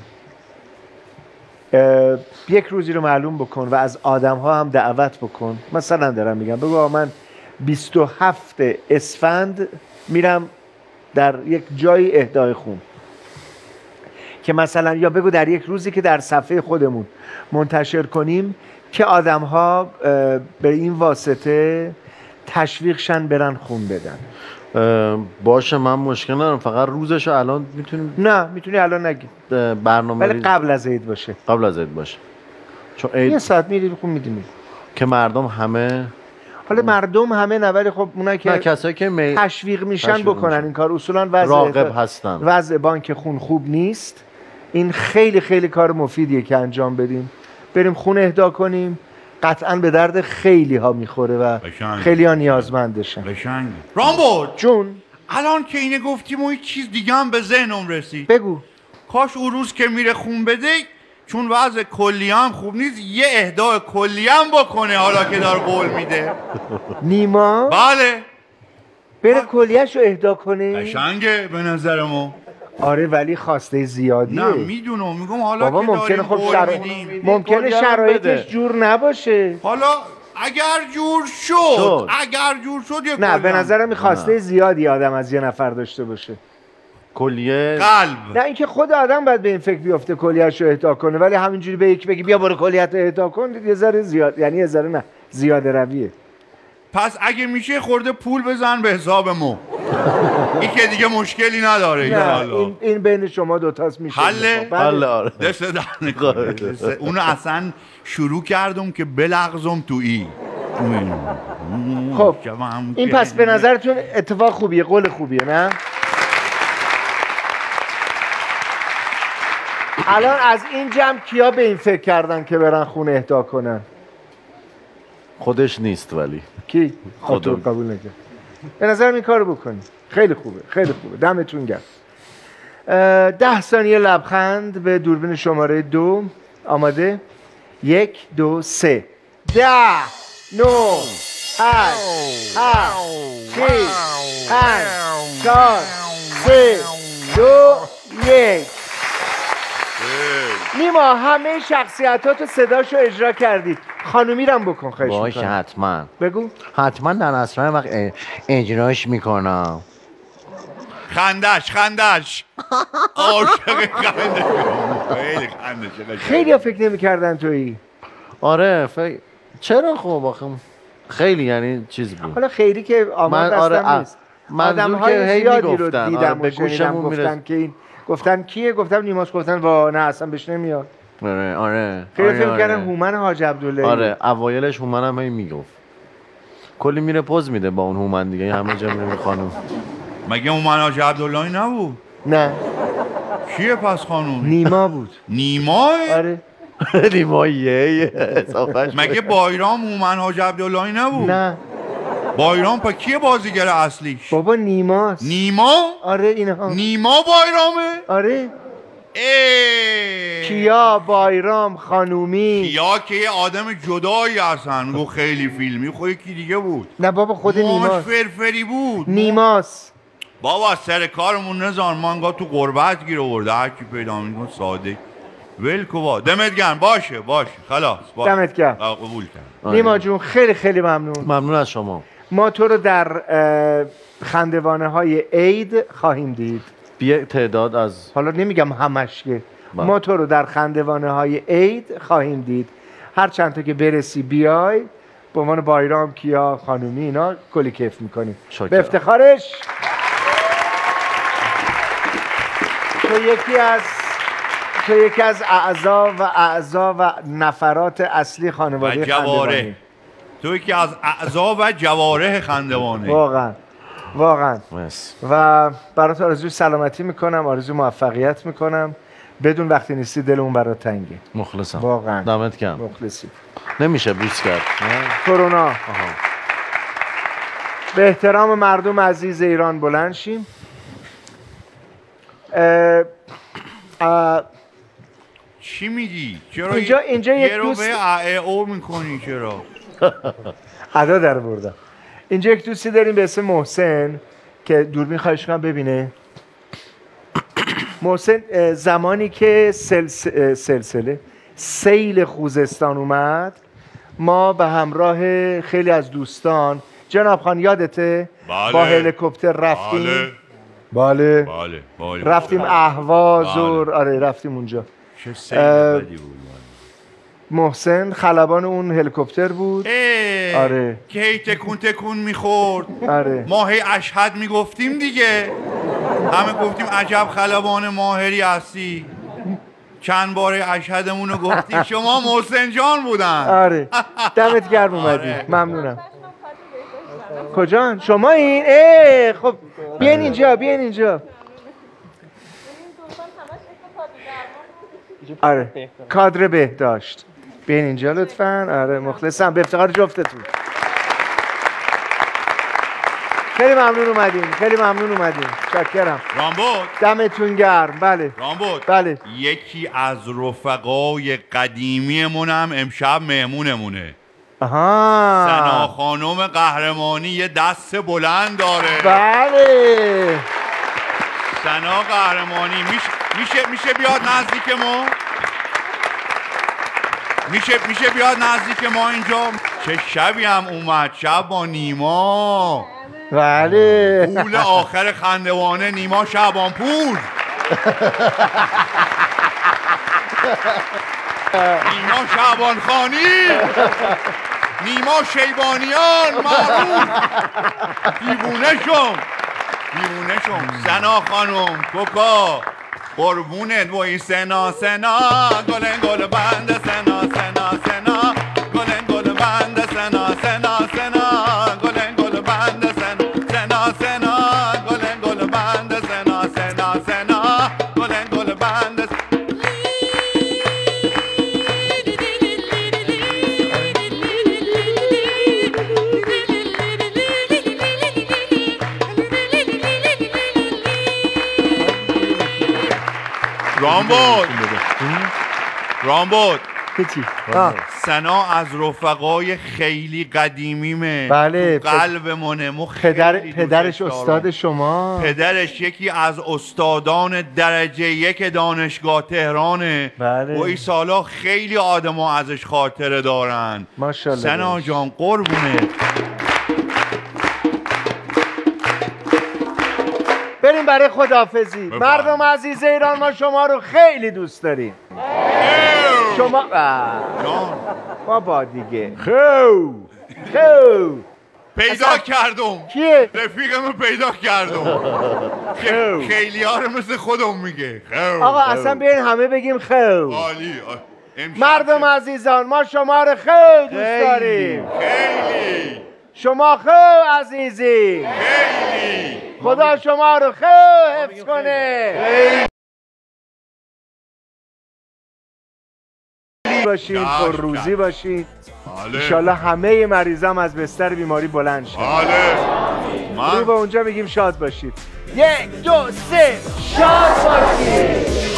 یک روزی رو معلوم بکن و از آدم ها هم دعوت بکن. مثلا دارم میگم بگو من 27 اسفند میرم در یک جای اهدای خون، که مثلا یا بگو در یک روزی که در صفحه خودمون منتشر کنیم که آدم ها به این واسطه تشویق شن برن خون بدن. باشه من مشکل ندارم، فقط روزشو الان میتونیم. نه میتونی الان نگی، برنامه ولی قبل از عید باشه. قبل از عید باشه، چون عید یه ساعت میری خون میدونی که مردم همه، حالا مردم همه نه، ولی خب اونایی که کسایی که تشویق میشن بکنن این کار. اصولا راغب هستن. وضع بانک خون خوب نیست. این خیلی خیلی کار مفیدیه که انجام بدیم، بریم خون اهدا کنیم. قطعا به درد خیلی ها میخوره و خیلی ها نیازمندشن. رامبود جون الان که اینه گفتیم و هیچ چیز دیگه هم به ذهنم رسید. بگو. کاش اون روز که میره خون بده، چون وضع کلی هم خوب نیست، یه اهدای کلی هم بکنه حالا که داره قول میده. نیما؟ بله بره کلیه‌ش رو اهدا کنه. قشنگه به نظر ما. آره ولی خواسته زیادیه. نه میدونم، میگم حالا بابا که ممکنه خب میدیم ممکنه شرایطش جور نباشه. حالا اگر جور شد اگر جور شد یه نه به نظرم خواسته زیادی آدم از یه نفر داشته باشه. کلیه قلب. نه اینکه خود آدم باید به این فکر بیفته کلیه‌شو اهدا کنه، ولی همینجوری به یک بگی بیا برو کلیه‌ت اهدا کن، یه ذره زیاد، یعنی یه ذره نه زیاده رویه. پس اگه میشه خورده پول بزن به حساب ما. این که دیگه مشکلی نداره. نه این بین شما دوتاست میشه. حله آره. دست در نکنه. اونو اصلا شروع کردم که بلغزم تو خب این پس به نظرتون اتفاق خوبیه، قول خوبیه نه؟ الان از این جمع کیا به این فکر کردن که برن خونه اهدا کنن؟ خودش نیست ولی کی؟ خودم قبول نکرد. به نظرم این کارو بکنی. خیلی خوبه، خیلی خوبه. دمتون گرم. 10 ثانیه لبخند به دوربین شماره 2. آماده؟ 1 2 3 10 9 8 7 6 5 4 3 2 1. نیما همه شخصیتاتو صداشو اجرا کردید. خانومی رم بکن خواهش میکنم. باشه حتما. بگو. حتما در اسرع وقت اجراش میکنم. خندش عاشق خنده. خیلی خنده. خیلی فکر نمی‌کردن تویی. آره چرا خب آخه خیلی یعنی چیز بود. حالا خیری که آماد دستم نیست. آدم‌های زیادی رو دیدم و شنیدم گفتن که این گفتن کیه؟ گفتم نیماس. گفتن وا نه اصلا بهش نمیاد. آره خیلی فکر کردن هومن حاج عبدالله. آره اوایلش هومن هم میگفت. کلی میره پوز میده با اون هومن دیگه، همه جا میره خانم. مگه هومن حاج عبداللهی نبود؟ نه. کیه پس خانم؟ نیما بود. نیما؟ آره. نیماییه. مگه بایرام هومن حاج عبداللهی نبود؟ نه. بایرام پا کیه بازیگر اصلیش؟ بابا نیماست. نیما؟ آره اینها. نیما بایرامه؟ آره. کیا بایرام خانومی. کیا که یه آدم جدایی هستن، میگو خیلی فیلمی، خود یکی دیگه بود. نه بابا خود نیماست. فرفری بود. نیماست. بابا سر کارمون نزار، ما انگار تو غربت گیر آورده، هر کی پیدا میکنه ساده ولکو با. دمت گرم. باشه خلاص دمت گرم. قبول کرد. نیما جون خیلی خیلی ممنون از شما. ما تو رو در خندوانه های عید خواهیم دید. بی تعداد از، حالا نمیگم همش که ما تو رو در خندوانه های عید خواهیم دید. هر چند تا که برسی بیای به عنوان بایرام، کیا، خانومی اینا کلی کیف میکنیم. به افتخارش تو یکی از اعضا و نفرات اصلی خانواده خندوانه. تو یکی از اعضا و جوارح خندوانه. واقعا و برات آرزوی سلامتی میکنم، آرزوی موفقیت میکنم بدون وقتی نیستی دلمون برات تنگه. مخلصم. واقعا دمت گرم. مخلصی. نمیشه بوس کرد. کرونا. به احترام مردم عزیز ایران بلند شیم. چی میگی؟ چرا اینجا یک دوست او میکنی چرا؟ ادا در بردم. اینجا یک دوستی داریم به اسم محسن که دوربین خواهش کنم ببینه. محسن زمانی که سلسله سیل خوزستان اومد، ما به همراه خیلی از دوستان، جناب خان یادته؟ بله. با هلیکوپتر رفتیم. بله. رفتیم اهواز و آره رفتیم اونجا. چه سیل بدی بود. محسن خلبان اون هلیکوپتر بود. آره. که هی تکون میخورد. آره. ما هی اشهد میگفتیم دیگه. همه گفتیم عجب خلبان ماهری هستی. چند بار اشهدمون رو گفتیم. شما محسن جان بودن. آره. دمت گرم اومدی. ممنونم. کجان؟ شما این؟ خب بیاین اینجا. آره. کادر بهداشت. بیاین اینجا لطفاً. آره مخلصم. به افتخار جفتتون. خیلی ممنون اومدین. شکرم. رامبد. دمتون گرم. بله. رامبد. بله. یکی از رفقای قدیمیمون هم امشب مهمونمونه. سنا خانم قهرمانی یه دست بلند داره. بله. سنا قهرمانی میشه بیاد نزدیک ما؟ میشه بیاد نزدیک ما اینجا؟ چه شبی هم اومد، شب با نیما. بله. پول آخر خندوانه نیما شعبانپور. نیما شعبانخانی، نیما شیبانیان معروف. دیوونه شم. سنا خانم کوکا قربونت وای سنا گل بند سنا گل بند سنا گل بند سنا گل بند سنا گل بند. رامبد سنا از رفقای خیلی قدیمیمه. بله. قلبمونه. پدرش استاد شما. پدرش یکی از استادان درجه 1 دانشگاه تهرانه. بله. و این سالا خیلی آدما ازش خاطره دارن. ماشاءالله. سنا جان قربونه. بریم برای خداحافظی. مردم عزیز ایران، ما شما رو خیلی دوست داریم. شما بابا دیگه پیدا کردم. کیه؟ رفیقمو پیدا کردم. خیلی ها رو مثل خودم میگه. آقا اصلا بیاین همه بگیم عالی. مردم عزیزان، ما شما رو خیلی دوست داریم. خیلی. شما خیلی عزیزی. خیلی. خدا شما رو خیلی حفظ کنه. باشید، پر روزی باشید. انشالله همه مریضام از بستر بیماری بلند شد. رو به اونجا میگیم شاد باشید. 1 2 3 شاد باشید.